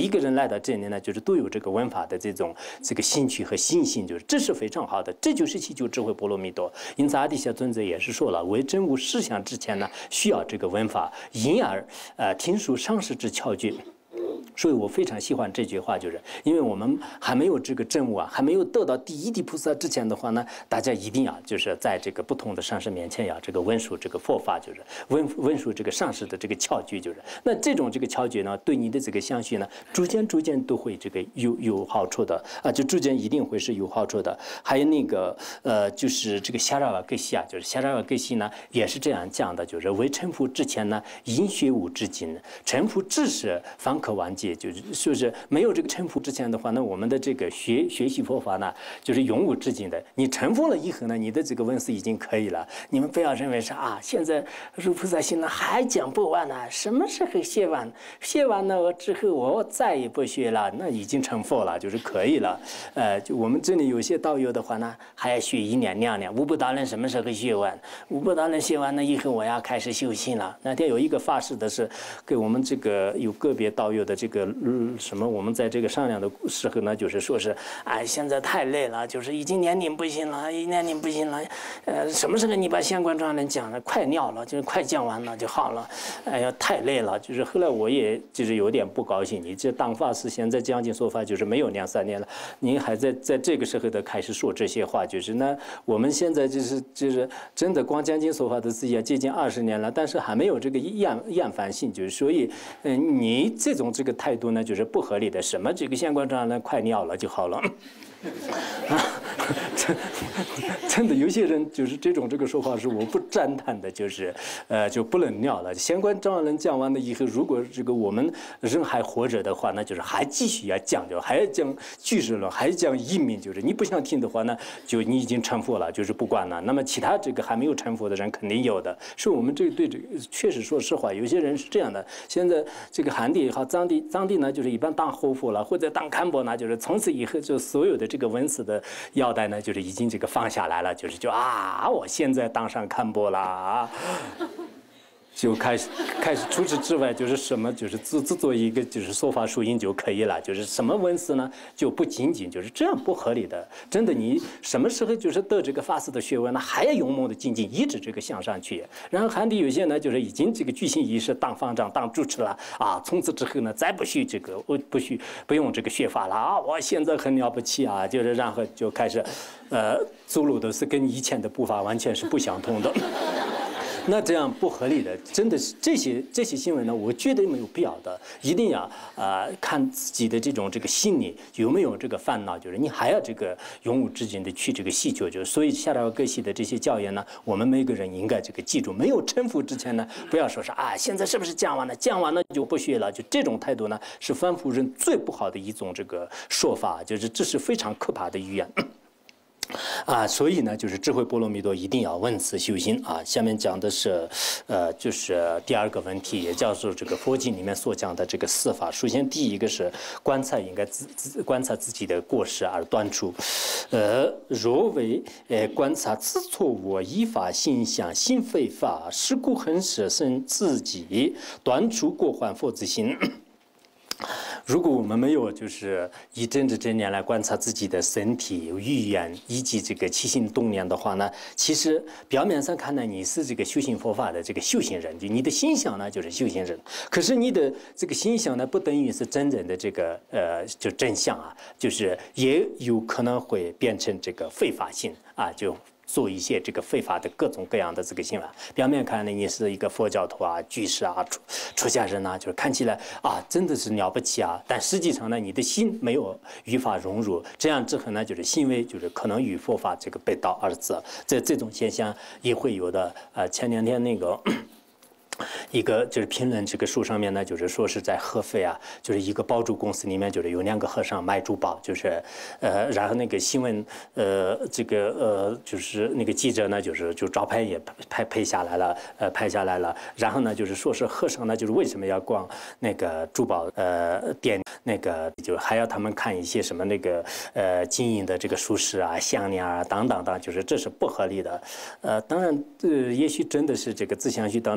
一个人来到这里呢，就是都有这个文法的这种这个兴趣和信心，就是这是非常好的，这就是祈求智慧波罗蜜多。因此阿底峡尊者也是说了，为证悟实相之前呢，需要这个文法，因而呃听说上师之窍诀。所以我非常喜欢这句话，就是因为我们还没有这个证悟啊，还没有得到第一地菩萨之前的话呢，大家一定要就是在这个不同的上师面前要这个温书这个佛法，就是温温书这个上师的这个窍诀，就是那这种这个窍诀呢，对你的这个相续呢，逐渐逐渐都会这个有有好处的啊，就逐渐一定会是有好处的。还有那个呃，就是这个夏拉瓦格西啊，就是夏拉瓦格西呢，也是这样讲的，就是为成佛之前呢，因学无至今，成佛之时方可完结。就是说是没有这个成佛之前的话，那我们的这个学学习佛法呢，就是永无止境的。你成佛了以后呢，你的这个文思已经可以了。你们不要认为是啊，现在入菩萨行了还讲不完呢，什么时候学完？学完了之后我再也不学了，那已经成佛了，就是可以了。呃，就我们这里有些道友的话呢，还要学一年两年。无不达人什么时候学完？无不达人学完了以后，我要开始修行了。那天有一个发誓的是给我们这个有个别道友的这个。嗯，什么？我们在这个商量的时候呢，就是说是，哎，现在太累了，就是已经年龄不行了，年龄不行了，呃，什么时候你把相关专栏讲了，快尿了，就是快讲完了就好了，哎呀，太累了。就是后来我也就是有点不高兴，你这当法师现在讲经说法就是没有两三年了，您还在在这个时候的开始说这些话，就是呢，我们现在就是就是真的光讲经说法的自己也接近二十年了，但是还没有这个厌厌烦性，就是所以，嗯，你这种这个态度呢，就是不合理的。什么这个相关专栏快尿了就好了。啊，真真的有些人就是这种这个说法是我不赞叹的，就是呃就不能尿了。相关专栏讲完了以后，如果这个我们人还活着的话，那就是还继续要讲，就还要讲句式论，还讲义命，就是你不想听的话呢，就你已经成佛了，就是不管了。那么其他这个还没有成佛的人肯定有的，所以我们这对这个确实说实话，有些人是这样的。现在这个汉地也好，藏地藏地呢，就是一般当活佛了，或者当堪钵呢，就是从此以后就所有的这个文字的腰带呢，就是已经这个放下来了，就是就啊，我现在当上堪钵了啊。就开始开始，除此之外就是什么，就是只只做一个就是说法输音就可以了，就是什么文字呢，就不仅仅就是这样不合理的。真的，你什么时候就是得这个法师的学问呢，还要勇猛的精进，一直这个向上去。然后汉地有些呢，就是已经这个举行仪式当方丈当主持了啊，从此之后呢，再不许这个我不许不用这个学法了啊，我现在很了不起啊，就是然后就开始，呃，走路都是跟以前的步伐完全是不相同的。那这样不合理的，真的是这些这些新闻呢，我觉得没有必要的，一定要啊、呃、看自己的这种这个心理有没有这个烦恼，就是你还要这个永无止境的去这个细究，就是所以下拉各系的这些教言呢，我们每个人应该这个记住，没有臣服之前呢，不要说是啊现在是不是讲完了，讲完了就不学了，就这种态度呢，是凡夫人最不好的一种这个说法，就是这是非常可怕的语言。啊，所以呢，就是智慧波罗蜜多一定要闻思修心啊。下面讲的是，呃，就是第二个问题，也叫做这个佛经里面所讲的这个四法。首先，第一个是观察，应该自自观察自己的过失而断除。呃，若为呃观察自错我依法行相心非法，是故恒舍生自己断除过患佛之心。如果我们没有就是一阵子真年来观察自己的身体、语言以及这个起心动念的话呢，其实表面上看呢，你是这个修行佛法的这个修行人，就你的心想呢就是修行人，可是你的这个心想呢，不等于是真正的这个呃就真相啊，就是也有可能会变成这个非法性啊，就。做一些这个非法的各种各样的这个行为，表面看呢你是一个佛教徒啊、居士啊、出出家人啊，就是看起来啊真的是了不起啊，但实际上呢你的心没有与法融入，这样之后呢就是行为就是可能与佛法这个背道而驰，这这种现象也会有的。呃，前两天那个。一个就是评论这个书上面呢，就是说是在合肥啊，就是一个包租公司里面，就是有两个和尚卖珠宝，就是呃，然后那个新闻呃，这个呃，就是那个记者呢，就是就照片也拍拍下来了，呃，拍下来了，然后呢，就是说是和尚呢，就是为什么要逛那个珠宝呃店，那个就还要他们看一些什么那个呃金银的这个首饰啊、项链啊等等等，就是这是不合理的。呃，当然，呃，也许真的是这个自相续当中就具有。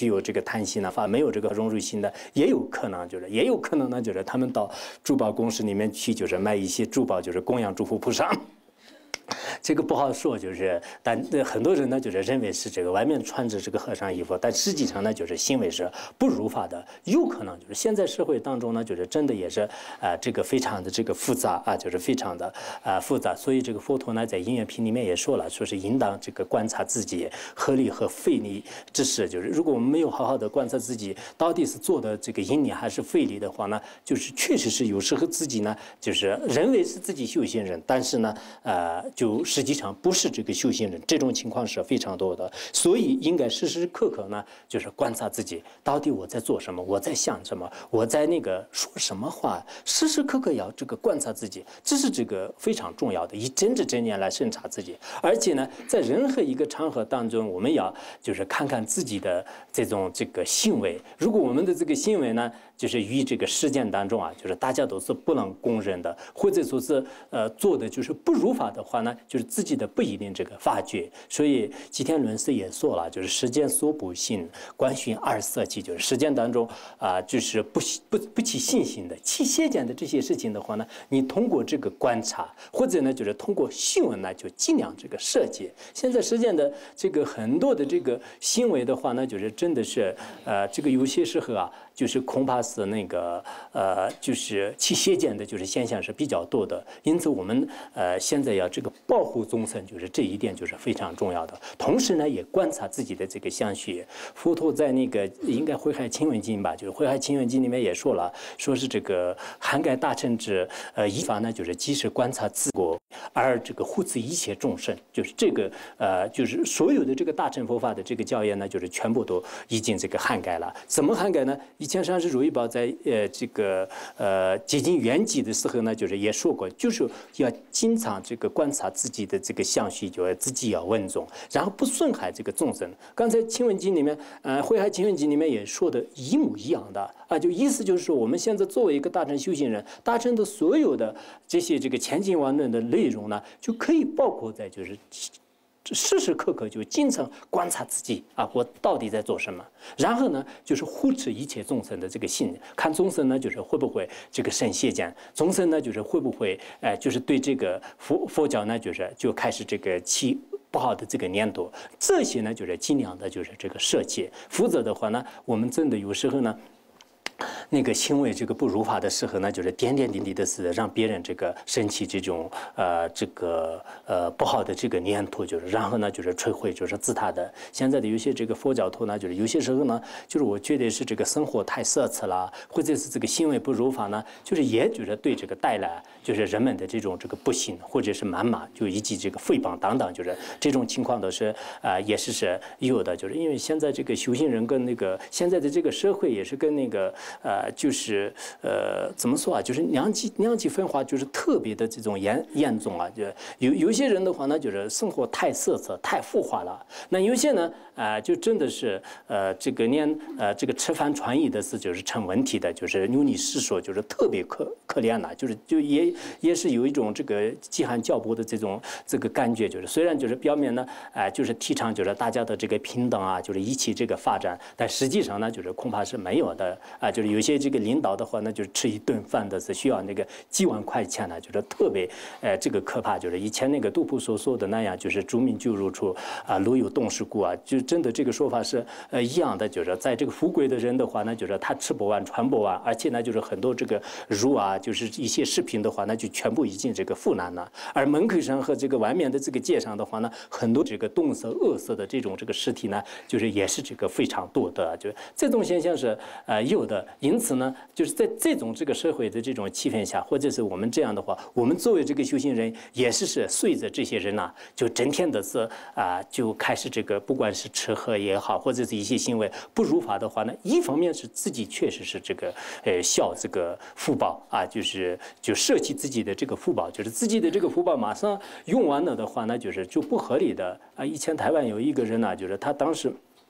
有这个贪心的话，没有这个荣辱心的，也有可能就是也有可能呢，就是他们到珠宝公司里面去，就是卖一些珠宝，就是供养诸佛菩萨。这个不好说，就是，但很多人呢，就是认为是这个外面穿着这个和尚衣服，但实际上呢，就是行为是不如法的。有可能就是现在社会当中呢，就是真的也是啊、呃，这个非常的这个复杂啊，就是非常的啊、呃、复杂。所以这个佛陀呢，在音乐品里面也说了，说是应当这个观察自己合理和非理之事。就是如果我们没有好好的观察自己到底是做的这个因理还是非理的话呢，就是确实是有时候自己呢，就是认为是自己修行人，但是呢，呃。就实际上不是这个修行人，这种情况是非常多的，所以应该时时刻刻呢，就是观察自己到底我在做什么，我在想什么，我在那个说什么话，时时刻刻要这个观察自己，这是这个非常重要的，以真知真言来审查自己。而且呢，在任何一个场合当中，我们要就是看看自己的这种这个行为，如果我们的这个行为呢，就是与这个实践当中啊，就是大家都是不能公认的，或者说是呃做的就是不如法的话呢，就是自己的不一定这个发觉。所以吉田论师也说了，就是实践所不信，观寻二色气，就是实践当中啊、呃，就是不不不起信心的、起邪见的这些事情的话呢，你通过这个观察，或者呢就是通过新闻呢，就尽量这个设计。现在实践的这个很多的这个行为的话呢，就是真的是呃，这个有些时候啊。就是恐怕是那个呃，就是起邪见的，就是现象是比较多的。因此，我们呃现在要这个保护众生，就是这一点就是非常重要的。同时呢，也观察自己的这个相续。佛陀在那个应该《慧海清愿经》吧，就是《慧海清愿经》里面也说了，说是这个涵盖大乘之呃依法呢，就是即是观察自我，而这个护持一切众生，就是这个呃，就是所有的这个大乘佛法的这个教言呢，就是全部都已经这个涵盖了。怎么涵盖呢？以前上师如意宝在呃这个呃接近圆寂的时候呢，就是也说过，就是要经常这个观察自己的这个相续，就要自己要稳重，然后不损害这个众生。刚才《清愿经》里面，呃，《慧海清愿经》里面也说的一模一样的啊，就意思就是说，我们现在作为一个大乘修行人，大乘的所有的这些这个千经万论的内容呢，就可以包括在就是。时时刻刻就经常观察自己啊，我到底在做什么？然后呢，就是护持一切众生的这个心，看众生呢，就是会不会这个生邪见，众生呢，就是会不会哎、呃，就是对这个佛佛教呢，就是就开始这个起不好的这个念头，这些呢，就是尽量的就是这个舍弃，否则的话呢，我们真的有时候呢。那个行为这个不如法的时候呢，就是点点滴滴的是让别人这个生起这种呃这个呃不好的这个念头，就是然后呢就是摧毁就是自他的。现在的有些这个佛教徒呢，就是有些时候呢，就是我觉得是这个生活太奢侈了，或者是这个行为不如法呢，就是也就是对这个带来就是人们的这种这个不幸或者是谩骂，就以及这个诽谤等等，就是这种情况都是啊、呃、也是是有的，就是因为现在这个修行人跟那个现在的这个社会也是跟那个。呃，就是呃，怎么说啊？就是两极两极分化，就是特别的这种严严重啊。就有有些人的话呢，就是生活太奢侈、太浮华了。那有些呢，啊、呃，就真的是呃，这个连呃，这个吃饭穿衣的事就是成问题的，就是如你是说，就是特别可可怜了，就是就也也是有一种这个饥寒交迫的这种这个感觉，就是虽然就是表面呢，啊、呃，就是提倡就是大家的这个平等啊，就是一起这个发展，但实际上呢，就是恐怕是没有的啊、呃，就是有些这个领导的话呢，就是吃一顿饭的是需要那个几万块钱呢，就是特别呃这个可怕，就是以前那个杜甫所说的那样，就是逐名就入处啊，如有冻尸骨啊，就真的这个说法是呃一样的，就是在这个富贵的人的话呢，就是他吃不完穿不完，而且呢就是很多这个肉啊，就是一些食品的话呢，就全部已经这个腐烂了，而门口上和这个外面的这个街上的话呢，很多这个冻色饿色的这种这个尸体呢，就是也是这个非常多的，就这种现象是呃有的，因此呢。就是在这种这个社会的这种气氛下，或者是我们这样的话，我们作为这个修行人，也是是随着这些人呐、啊，就整天的是啊、呃，就开始这个，不管是吃喝也好，或者是一些行为不如法的话呢，一方面是自己确实是这个呃效这个福报啊，就是就舍弃自己的这个福报，就是自己的这个福报马上用完了的话呢，就是就不合理的啊。以前台湾有一个人呢、啊，就是他当时。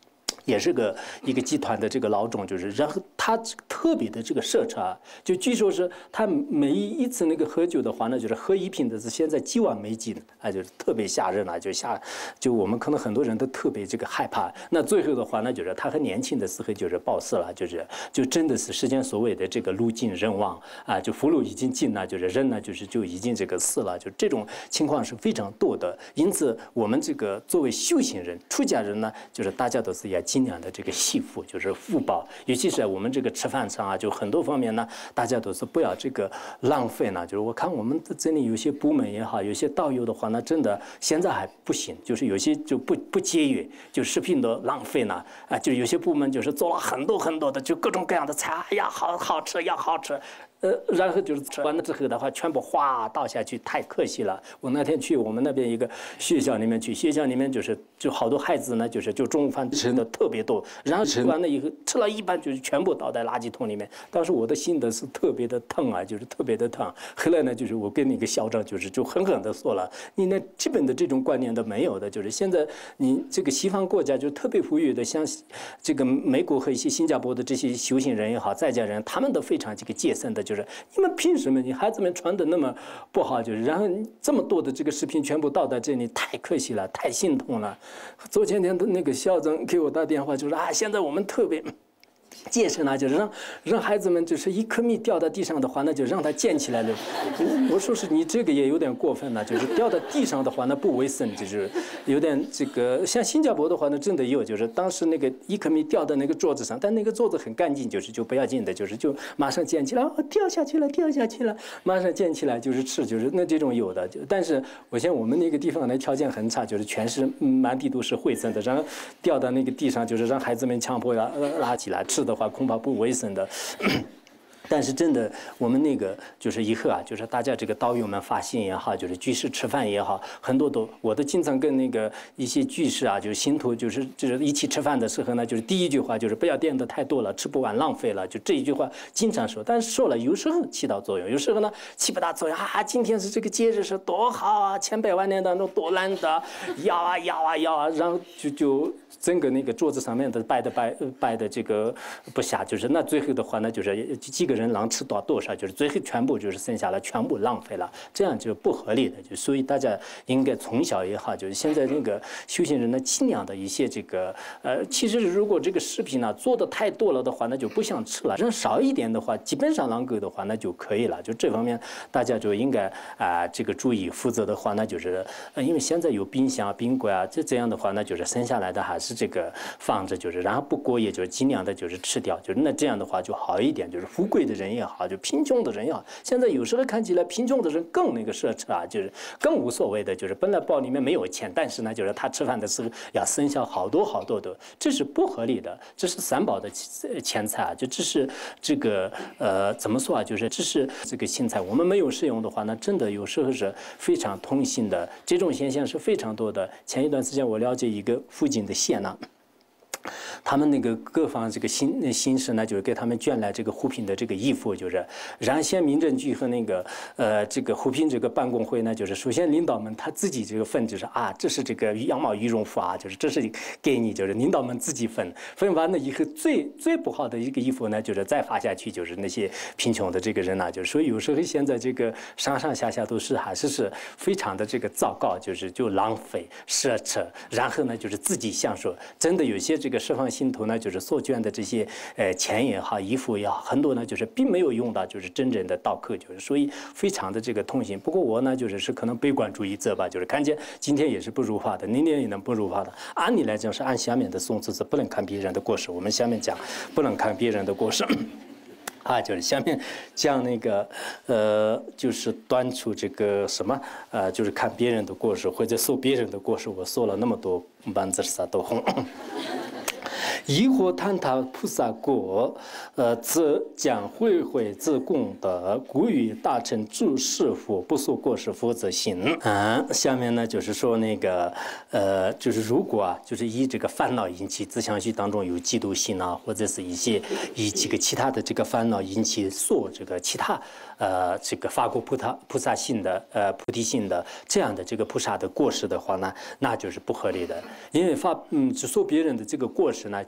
也是个一个集团的这个老总，就是然后他特别的这个奢侈啊，就据说是他每一次那个喝酒的话呢，就是喝一瓶的是现在几万美金啊，就是特别吓人啊，就吓就我们可能很多人都特别这个害怕。那最后的话呢，就是他很年轻的时候就是暴死了，就是就真的是世间所谓的这个路尽人亡啊，就福禄已经尽了，就是人呢就是就已经这个死了，就这种情况是非常多的。因此我们这个作为修行人、出家人呢，就是大家都是要尽量的这个惜福，就是福报，尤其是我们这个吃饭上啊，就很多方面呢，大家都是不要这个浪费呢。就是我看我们这里有些部门也好，有些道友的话呢，真的现在还不行，就是有些就不不节约，就食品的浪费呢，啊，就有些部门就是做了很多很多的，就各种各样的菜，哎呀，好好吃呀，好吃。呃，然后就是吃完了之后的话，全部哗倒下去，太可惜了。我那天去我们那边一个学校里面去，学校里面就是就好多孩子呢，就是就中午饭吃的特别多，然后吃完了以后吃了一半，就是全部倒在垃圾桶里面。当时我的心的是特别的疼啊，就是特别的疼。后来呢，就是我跟那个校长就是就狠狠的说了，你那基本的这种观念都没有的，就是现在你这个西方国家就特别富裕的，像这个美国和一些新加坡的这些修行人也好，在家人，他们都非常这个节省的。就是你们凭什么？你孩子们穿的那么不好，就是然后这么多的这个视频全部倒在这里，太可惜了，太心痛了。昨天天的那个校长给我打电话，就是啊，现在我们特别节省呢，就是让让孩子们就是一颗米掉到地上的话，那就让他捡起来了。我说是你这个也有点过分了，就是掉到地上的话，那不卫生，就是有点这个。像新加坡的话呢，真的有，就是当时那个一颗米掉到那个桌子上，但那个桌子很干净，就是就不要紧的，就是就马上捡起来，哦，掉下去了，掉下去了，马上捡起来就是吃，就是那这种有的。就但是我想我们那个地方呢条件很差，就是全是满地都是灰尘的，然后掉到那个地上，就是让孩子们强迫要拉起来吃的话，恐怕不卫生的。但是真的，我们那个就是以后啊，就是大家这个道友们发心也好，就是居士吃饭也好，很多都我都经常跟那个一些居士啊，就是信徒，就是就是一起吃饭的时候呢，就是第一句话就是不要点的太多了，吃不完浪费了，就这一句话经常说。但是说了，有时候起到作用，有时候呢起不大作用啊。今天是这个节日是多好啊，千百万年当中多难得，要啊要啊要啊，然后就就整个那个桌子上面的摆的摆摆的这个不下，就是那最后的话呢，就是几个人。人能吃到多少，就是最后全部就是剩下了，全部浪费了，这样就不合理的。就所以大家应该从小也好，就是现在那个修行人呢，尽量的一些这个呃，其实如果这个食品呢做的太多了的话，那就不想吃了。人少一点的话，基本上能够的话，那就可以了。就这方面大家就应该啊、呃、这个注意。否则的话，那就是呃，因为现在有冰箱、冰柜啊，这这样的话，那就是剩下来的还是这个放着，就是然后不过夜，就是尽量的就是吃掉，就是那这样的话就好一点。就是富贵的人也好，就贫穷的人也好，现在有时候看起来贫穷的人更那个奢侈啊，就是更无所谓的，就是本来包里面没有钱，但是呢，就是他吃饭的时候要剩下好多好多的，这是不合理的，这是三宝的钱财啊，就这是这个呃怎么说啊，就是这是这个心财，我们没有使用的话呢，真的有时候是非常痛心的，这种现象是非常多的。前一段时间我了解一个附近的县呢。他们那个各方这个新新事呢，就是给他们捐来这个护贫的这个衣服，就是然县民政局和那个呃这个护贫这个办公会呢，就是首先领导们他自己这个分，就是啊，这是这个羊毛羽绒服啊，就是这是给你，就是领导们自己分，分完了以后最最不好的一个衣服呢，就是再发下去，就是那些贫穷的这个人呢、啊，就是所以有时候现在这个上上下下都是还是是非常的这个糟糕，就是就浪费奢侈，然后呢就是自己享受，真的有些这个释放信徒呢，就是所捐的这些呃钱也好，衣服也好，很多呢就是并没有用到就是真正的到口，就是所以非常的这个痛心。不过我呢就是是可能悲观主义者吧，就是看见今天也是不如法的，明天也能不如法的。按理来讲是按下面的宋词是不能看别人的过失，我们下面讲不能看别人的过失。啊，就是下面讲那个，呃，就是端出这个什么，呃，就是看别人的过失或者说别人的过失，我说了那么多班子啥都红。疑惑坍塌菩萨过，呃，则将毁毁自功德，故于大乘诸师傅不说过失，否则行。啊，下面呢就是说那个，呃，就是如果啊，就是以这个烦恼引起自相续当中有嫉妒心啊，或者是一些以这个其他的这个烦恼引起所这个其他呃这个发过菩萨菩萨心的呃菩提心的这样的这个菩萨的过失的话呢，那就是不合理的，因为发嗯只说别人的这个过失呢。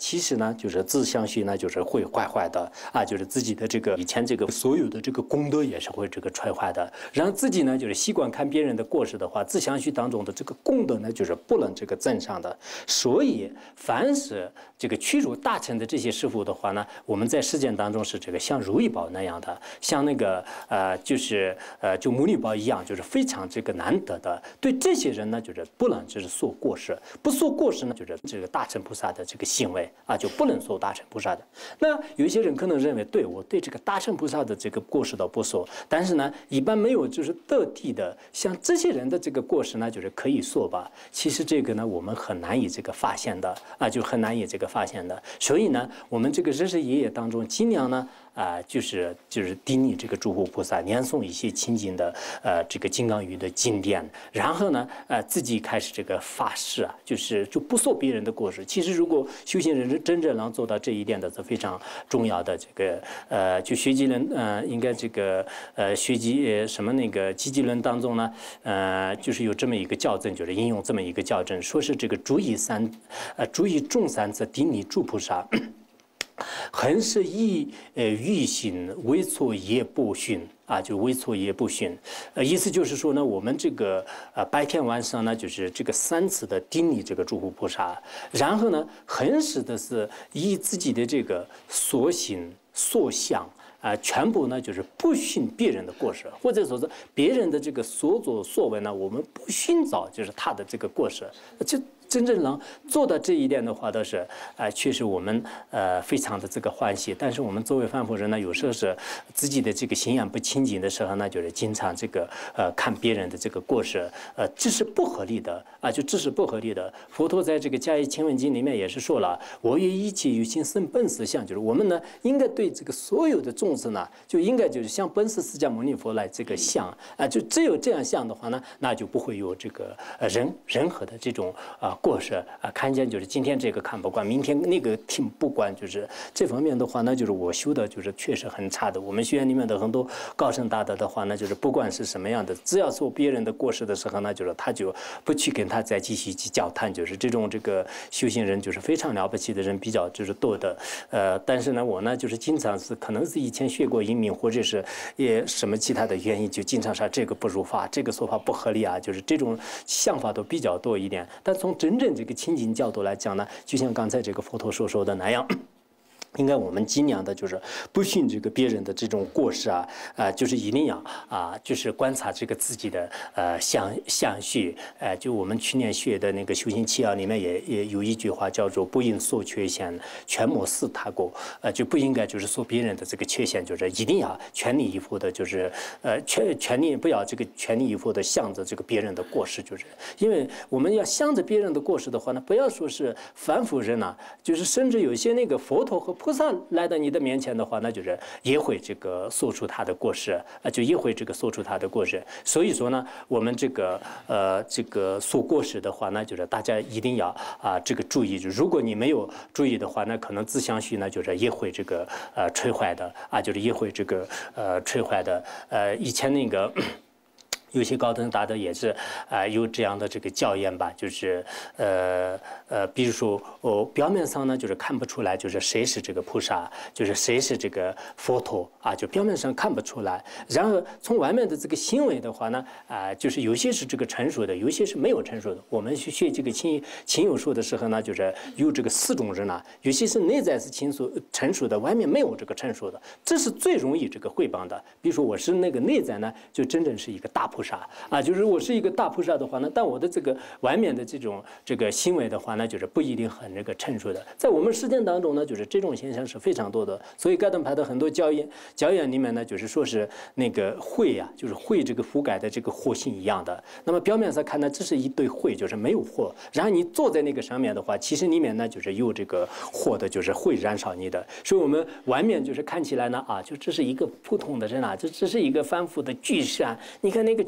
其实呢，就是自相续呢，就是会坏坏的啊，就是自己的这个以前这个所有的这个功德也是会这个踹坏的。然后自己呢，就是习惯看别人的过失的话，自相续当中的这个功德呢，就是不能这个增上的。所以，凡是这个屈辱大乘的这些师傅的话呢，我们在世间当中是这个像如意宝那样的，像那个呃，就是呃，就母女宝一样，就是非常这个难得的。对这些人呢，就是不能就是说过失，不说过失呢，就是这个大乘菩萨的这个行为啊，就不能说大乘菩萨的。那有一些人可能认为，对我对这个大乘菩萨的这个过失倒不说，但是呢，一般没有就是得地的，像这些人的这个过失呢，就是可以说吧。其实这个呢，我们很难以这个发现的啊，就很难以这个发现的。所以呢，我们这个日日夜夜当中，尽量呢。啊、呃，就是就是叮咛这个诸佛菩萨念诵一些清净的呃这个金刚语的经典，然后呢，呃自己开始这个发誓啊，就是就不说别人的过失。其实如果修行人真正能做到这一点的，是非常重要的。这个呃，就学集论呃，应该这个呃学集呃什么那个积集论当中呢，呃，就是有这么一个校正，就是引用这么一个校正，说是这个诸以三呃诸以众三则叮咛诸菩萨。恒是以呃欲行为错业不训啊，就为错业不训，呃，意思就是说呢，我们这个呃白天晚上呢，就是这个三次的叮咛这个诸佛菩萨，然后呢，恒时的是以自己的这个所行所想。啊、呃，全部呢就是不训别人的过失，或者说是别人的这个所作所为呢，我们不寻找就是他的这个过失，这。真正能做到这一点的话，倒是啊、呃，确实我们呃非常的这个欢喜。但是我们作为凡夫人呢，有时候是自己的这个心眼不清净的时候呢，就是经常这个呃看别人的这个过失，呃这是不合理的啊，就这是不合理的。佛陀在这个《迦叶经文经》里面也是说了，我于一切有情生本实相，就是我们呢应该对这个所有的众生呢，就应该就是像本师释迦牟尼佛来这个相啊、呃，就只有这样相的话呢，那就不会有这个呃人任何的这种啊。呃过失啊，看见就是今天这个看不惯，明天那个听不惯，就是这方面的话呢，就是我修的就是确实很差的。我们学院里面的很多高僧大德的话呢，就是不管是什么样的，只要说别人的过失的时候呢，就是他就不去跟他再继续去交谈，就是这种这个修行人就是非常了不起的人比较就是多的。呃，但是呢，我呢就是经常是可能是以前学过英明，或者是也什么其他的原因，就经常说这个不如法，这个说法不合理啊，就是这种想法都比较多一点。但从真正这个清净角度来讲呢，就像刚才这个佛陀所说的那样。应该我们尽量的就是不训这个别人的这种过失啊，啊、呃，就是一定要啊，就是观察这个自己的呃相相续，呃，就我们去年学的那个修行契要里面也也有一句话叫做不应说缺陷，全莫视他过，呃，就不应该就是说别人的这个缺陷，就是一定要全力以赴的，就是呃全全力不要这个全力以赴的向着这个别人的过失，就是因为我们要向着别人的过失的话呢，不要说是凡夫人啊，就是甚至有些那个佛陀和菩萨来到你的面前的话，那就是也会这个说出他的过失啊，就也会这个说出他的过失。所以说呢，我们这个呃这个说过失的话，那就是大家一定要啊这个注意。如果你没有注意的话，那可能自相续呢就是也会这个呃摧坏的啊，就是也会这个呃摧坏的。呃，以前那个。有些高等大德也是啊、呃，有这样的这个教言吧，就是呃呃，比如说哦，表面上呢就是看不出来，就是谁是这个菩萨，就是谁是这个佛陀啊，就表面上看不出来。然后从外面的这个行为的话呢，啊、呃，就是有些是这个成熟的，有些是没有成熟的。我们去学这个亲亲友术的时候呢，就是有这个四种人啊，有些是内在是亲熟成熟的，外面没有这个成熟的，这是最容易这个毁谤的。比如说我是那个内在呢，就真正是一个大菩萨。菩萨啊，就是我是一个大菩萨的话呢，但我的这个外面的这种这个行为的话呢，就是不一定很这个成熟的。在我们实践当中呢，就是这种现象是非常多的。所以盖顿派的很多教言教言里面呢，就是说是那个慧呀、啊，就是慧这个覆盖的这个火星一样的。那么表面上看呢，这是一堆慧，就是没有火。然后你坐在那个上面的话，其实里面呢就是有这个火的，就是会燃烧你的。所以我们外面就是看起来呢啊，就这是一个普通的人啊，这这是一个凡夫的巨善。你看那个。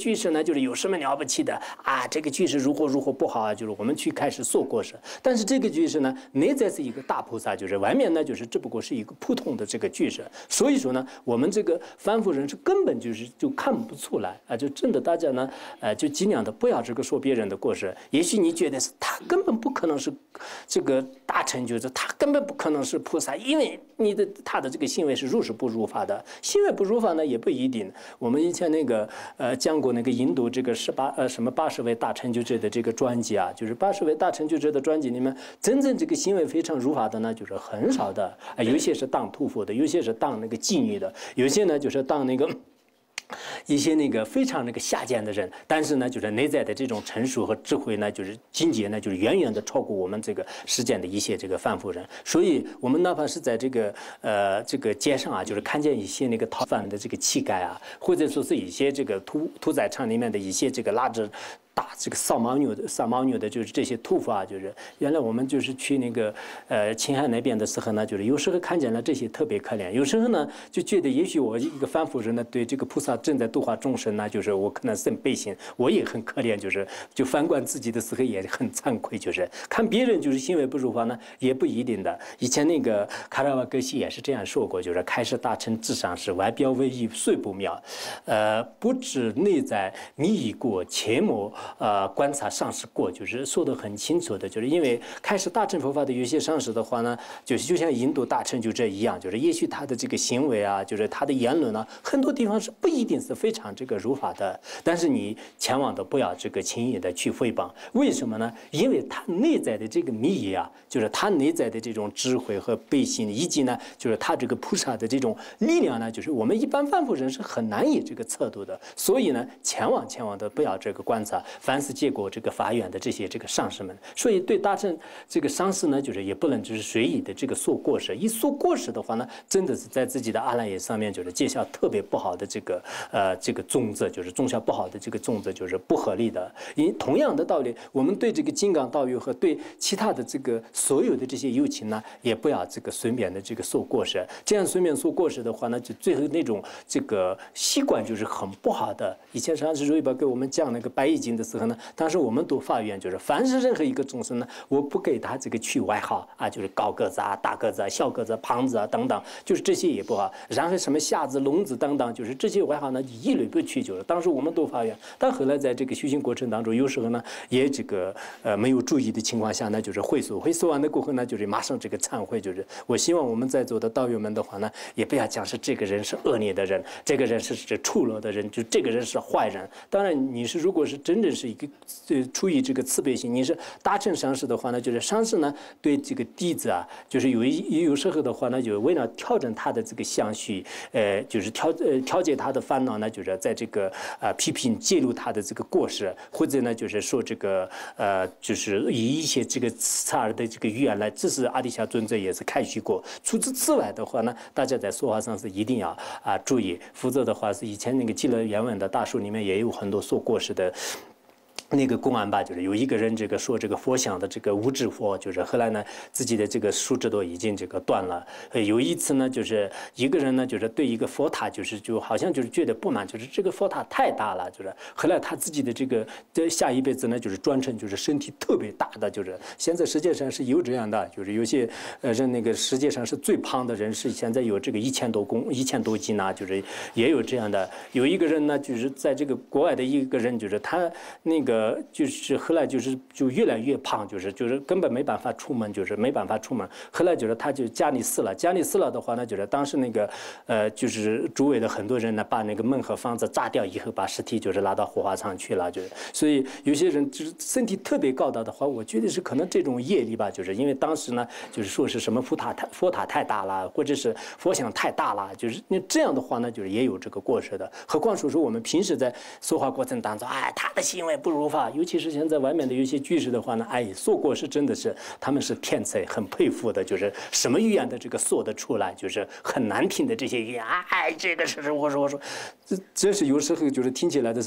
句式呢，就是有什么了不起的啊？这个句式如何如何不好啊？就是我们去开始说过是，但是这个句式呢，内在是一个大菩萨，就是外面呢就是只不过是一个普通的这个句式。所以说呢，我们这个凡夫人是根本就是就看不出来啊，就真的大家呢，呃，就尽量的不要这个说别人的过失。也许你觉得是他根本不可能是这个大成就者，他根本不可能是菩萨，因为你的他的这个行为是如实不如法的。行为不如法呢，也不一定。我们以前那个呃讲过那个印度这个十八呃什么八十位大成就者的这个专辑啊，就是八十位大成就者的专辑里面，真正这个行为非常如法的呢，就是很少的啊，有些是当屠夫的，有些是当那个妓女的，有些呢就是当那个。一些那个非常那个下贱的人，但是呢，就是内在的这种成熟和智慧呢，就是境界呢，就是远远的超过我们这个世间的一些这个凡夫人。所以，我们哪怕是在这个呃这个街上啊，就是看见一些那个讨饭的这个乞丐啊，或者说是一些这个屠屠宰场里面的一些这个拉着打这个扫牦牛的扫牦牛的，就是这些屠夫啊，就是原来我们就是去那个呃青海那边的时候呢，就是有时候看见了这些特别可怜，有时候呢就觉得也许我一个凡夫人呢，对这个菩萨正在度化众生呢，就是我可能是背心，我也很可怜，就是就反观自己的时候也很惭愧，就是看别人就是行为不如法呢，也不一定的。以前那个卡拉瓦戈西也是这样说过，就是开示大乘至上是外表唯一虽不妙，呃，不知内在迷已过，切莫。呃，观察上师过，就是说得很清楚的，就是因为开始大乘佛法的有些上师的话呢，就是就像印度大乘就这一样，就是也许他的这个行为啊，就是他的言论啊，很多地方是不一定是非常这个如法的，但是你千万都不要这个轻易的去诽谤，为什么呢？因为他内在的这个密意啊，就是他内在的这种智慧和悲心，以及呢，就是他这个菩萨的这种力量呢，就是我们一般凡夫人是很难以这个测度的，所以呢，千万千万的不要这个观察。凡是接过这个法院的这些这个上师们，所以对大乘这个上师呢，就是也不能就是随意的这个说过失。一说过失的话呢，真的是在自己的阿赖耶上面就是结下特别不好的这个呃这个种子，就是种下不好的这个种子，就是不合理的。因同样的道理，我们对这个金刚道友和对其他的这个所有的这些友情呢，也不要这个随便的这个说过失。这样随便说过失的话呢，就最后那种这个习惯就是很不好的。以前上师如意宝给我们讲那个白衣经的时候呢，当时我们读法院就是，凡是任何一个众生呢，我不给他这个取外号啊，就是高个子啊、大个子啊、小个子啊、胖子啊等等，就是这些也不好。然后什么瞎子、聋子等等，就是这些外号呢，一律不取。就是当时我们读法院，但后来在这个修行过程当中，有时候呢，也这个呃没有注意的情况下呢，就是会说，会说完的过后呢，就是马上这个忏悔。就是我希望我们在座的道友们的话呢，也不要讲是这个人是恶劣的人，这个人是这触落的人，就这个人是坏人。当然你是如果是真正是一个呃出于这个慈悲心，你是大乘上师的话呢，就是上师呢对这个弟子啊，就是有一有时候的话呢，就为了调整他的这个相续，呃，就是调呃调节他的烦恼呢，就是在这个呃批评揭露他的这个过失，或者呢就是说这个呃就是以一些这个刺耳的这个语言来，这是阿底峡尊者也是开示过。除此之外的话呢，大家在说话上是一定要啊注意，否则的话是以前那个记了原文的大书里面也有很多说过失的。那个公案吧，就是有一个人这个说这个佛像的这个无智佛，就是后来呢自己的这个手指头已经这个断了。呃，有一次呢，就是一个人呢，就是对一个佛塔，就是就好像就是觉得不满，就是这个佛塔太大了，就是后来他自己的这个在下一辈子呢，就是专程就是身体特别大的，就是现在世界上是有这样的，就是有些呃人那个世界上是最胖的人是现在有这个一千多公一千多斤啊，就是也有这样的。有一个人呢，就是在这个国外的一个人，就是他那个。就是后来就是就越来越胖，就是就是根本没办法出门，就是没办法出门。后来就是他就家里死了，家里死了的话呢，就是当时那个呃就是周围的很多人呢，把那个门和房子炸掉以后，把尸体就是拉到火化场去了，就是所以有些人就是身体特别高大的话，我觉得是可能这种业力吧，就是因为当时呢就是说是什么佛塔太佛塔太大了，或者是佛像太大了，就是那这样的话呢，就是也有这个过失的。何况说是我们平时在说话过程当中，哎，他的行为不如法。尤其是现在外面的有些居士的话呢，哎，说过是真的是他们是天才，很佩服的，就是什么语言的这个说得出来，就是很难听的这些语言，哎，这个是我说我说，这这是有时候就是听起来的是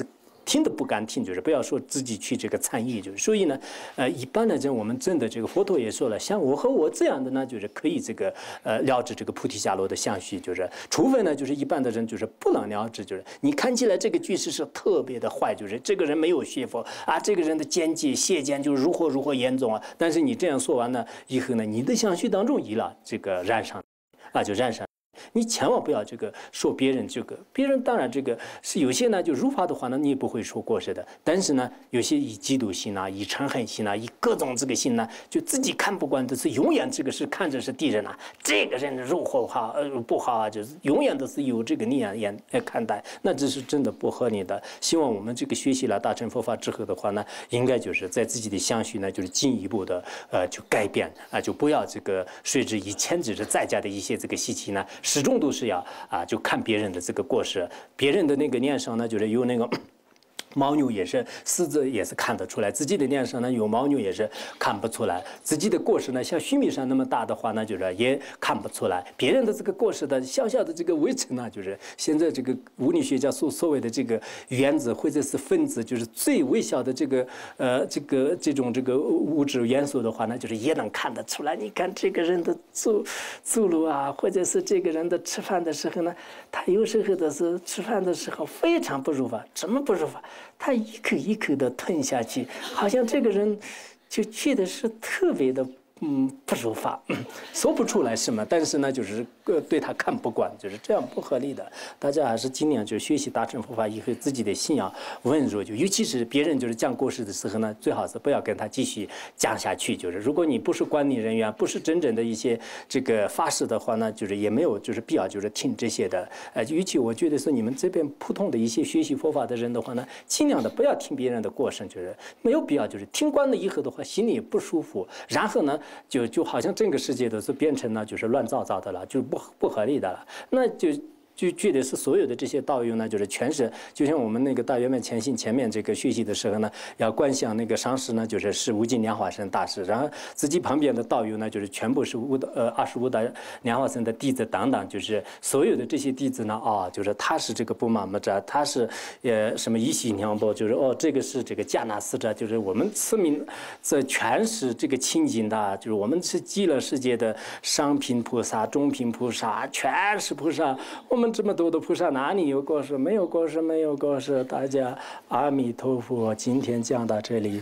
听都不敢听，就是不要说自己去这个参与，就是所以呢，呃，一般的人我们真的这个佛陀也说了，像我和我这样的呢，就是可以这个呃了知这个菩提伽罗的相续，就是除非呢，就是一般的人就是不能了知，就是你看起来这个句式是特别的坏，就是这个人没有学佛啊，这个人的奸计邪见就是如何如何严重啊，但是你这样说完呢以后呢，你的相续当中一了这个染上啊，就染上。你千万不要这个说别人这个，别人当然这个是有些呢，就如法的话呢，你也不会说过失的。但是呢，有些以嫉妒心啊，以嗔恨心啊，以各种这个心呢，就自己看不惯的是永远这个是看着是敌人啊，这个人如何好呃不好啊，就是永远都是有这个逆眼来看待，那这是真的不合理的。希望我们这个学习了大乘佛法之后的话呢，应该就是在自己的相续呢，就是进一步的呃就改变啊，就不要这个随着以前只是在家的一些这个习气呢。始终都是要啊，就看别人的这个过失，别人的那个念上呢，就是有那个。牦牛也是，狮子也是看得出来，自己的念上呢有牦牛也是看不出来，自己的过失呢像须弥山那么大的话呢，就是也看不出来，别人的这个过失的小小的这个微尘呢，就是现在这个物理学家所所谓的这个原子或者是分子，就是最微小的这个呃这个这种这个物质元素的话呢，就是也能看得出来。你看这个人的走走路啊，或者是这个人的吃饭的时候呢，他有时候的是吃饭的时候非常不如法，怎么不如法？他一口一口的吞下去，好像这个人就觉得是特别的嗯不如法，嗯，说不出来什么，但是呢，就是呃对他看不惯，就是这样不合理的。大家还是尽量就学习大乘佛法以后，自己的信仰温柔，就尤其是别人就是讲故事的时候呢，最好是不要跟他继续讲下去。就是如果你不是管理人员，不是真正的一些这个法师的话呢，就是也没有就是必要就是听这些的。呃，尤其我觉得是你们这边普通的一些学习佛法的人的话呢，尽量的不要听别人的过失，就是没有必要，就是听惯了以后的话，心里不舒服，然后呢。就就好像整个世界都是变成了就是乱糟糟的了，就不不合理的了，那就。就觉得是所有的这些道友呢，就是全是就像我们那个大圆满前行前面这个学习的时候呢，要观想那个上师呢，就是是无尽莲花生大师，然后自己旁边的道友呢，就是全部是无的呃二十五代莲花生的弟子等等，就是所有的这些弟子呢，啊、哦，就是他是这个布玛木扎，他是呃什么一喜娘波，就是哦这个是这个迦那斯扎，就是我们慈名这全是这个清净的，就是我们是极乐世界的上品菩萨、中品菩萨，全是菩萨，我们。这么多的菩萨哪里有过失？没有过失，没有过失。大家阿弥陀佛，今天讲到这里。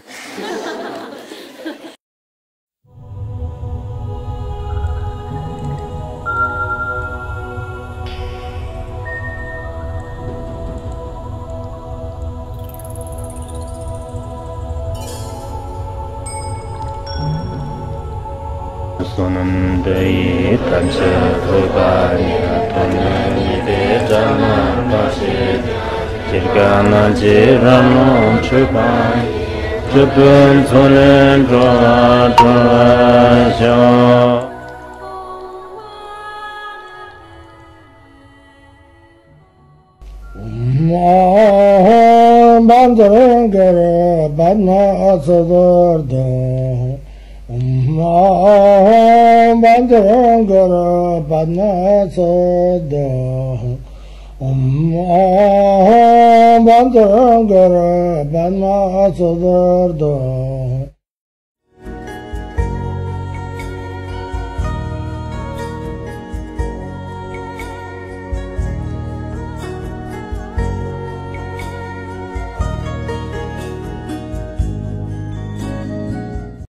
Sonam dei tancha thobaya thona ide jana pasi jirgana jirano chupai jupun sonen dra dra sha Ma bandran gara banna azarda Om Bandhangara Padmasada Om Bandhangara Padmasada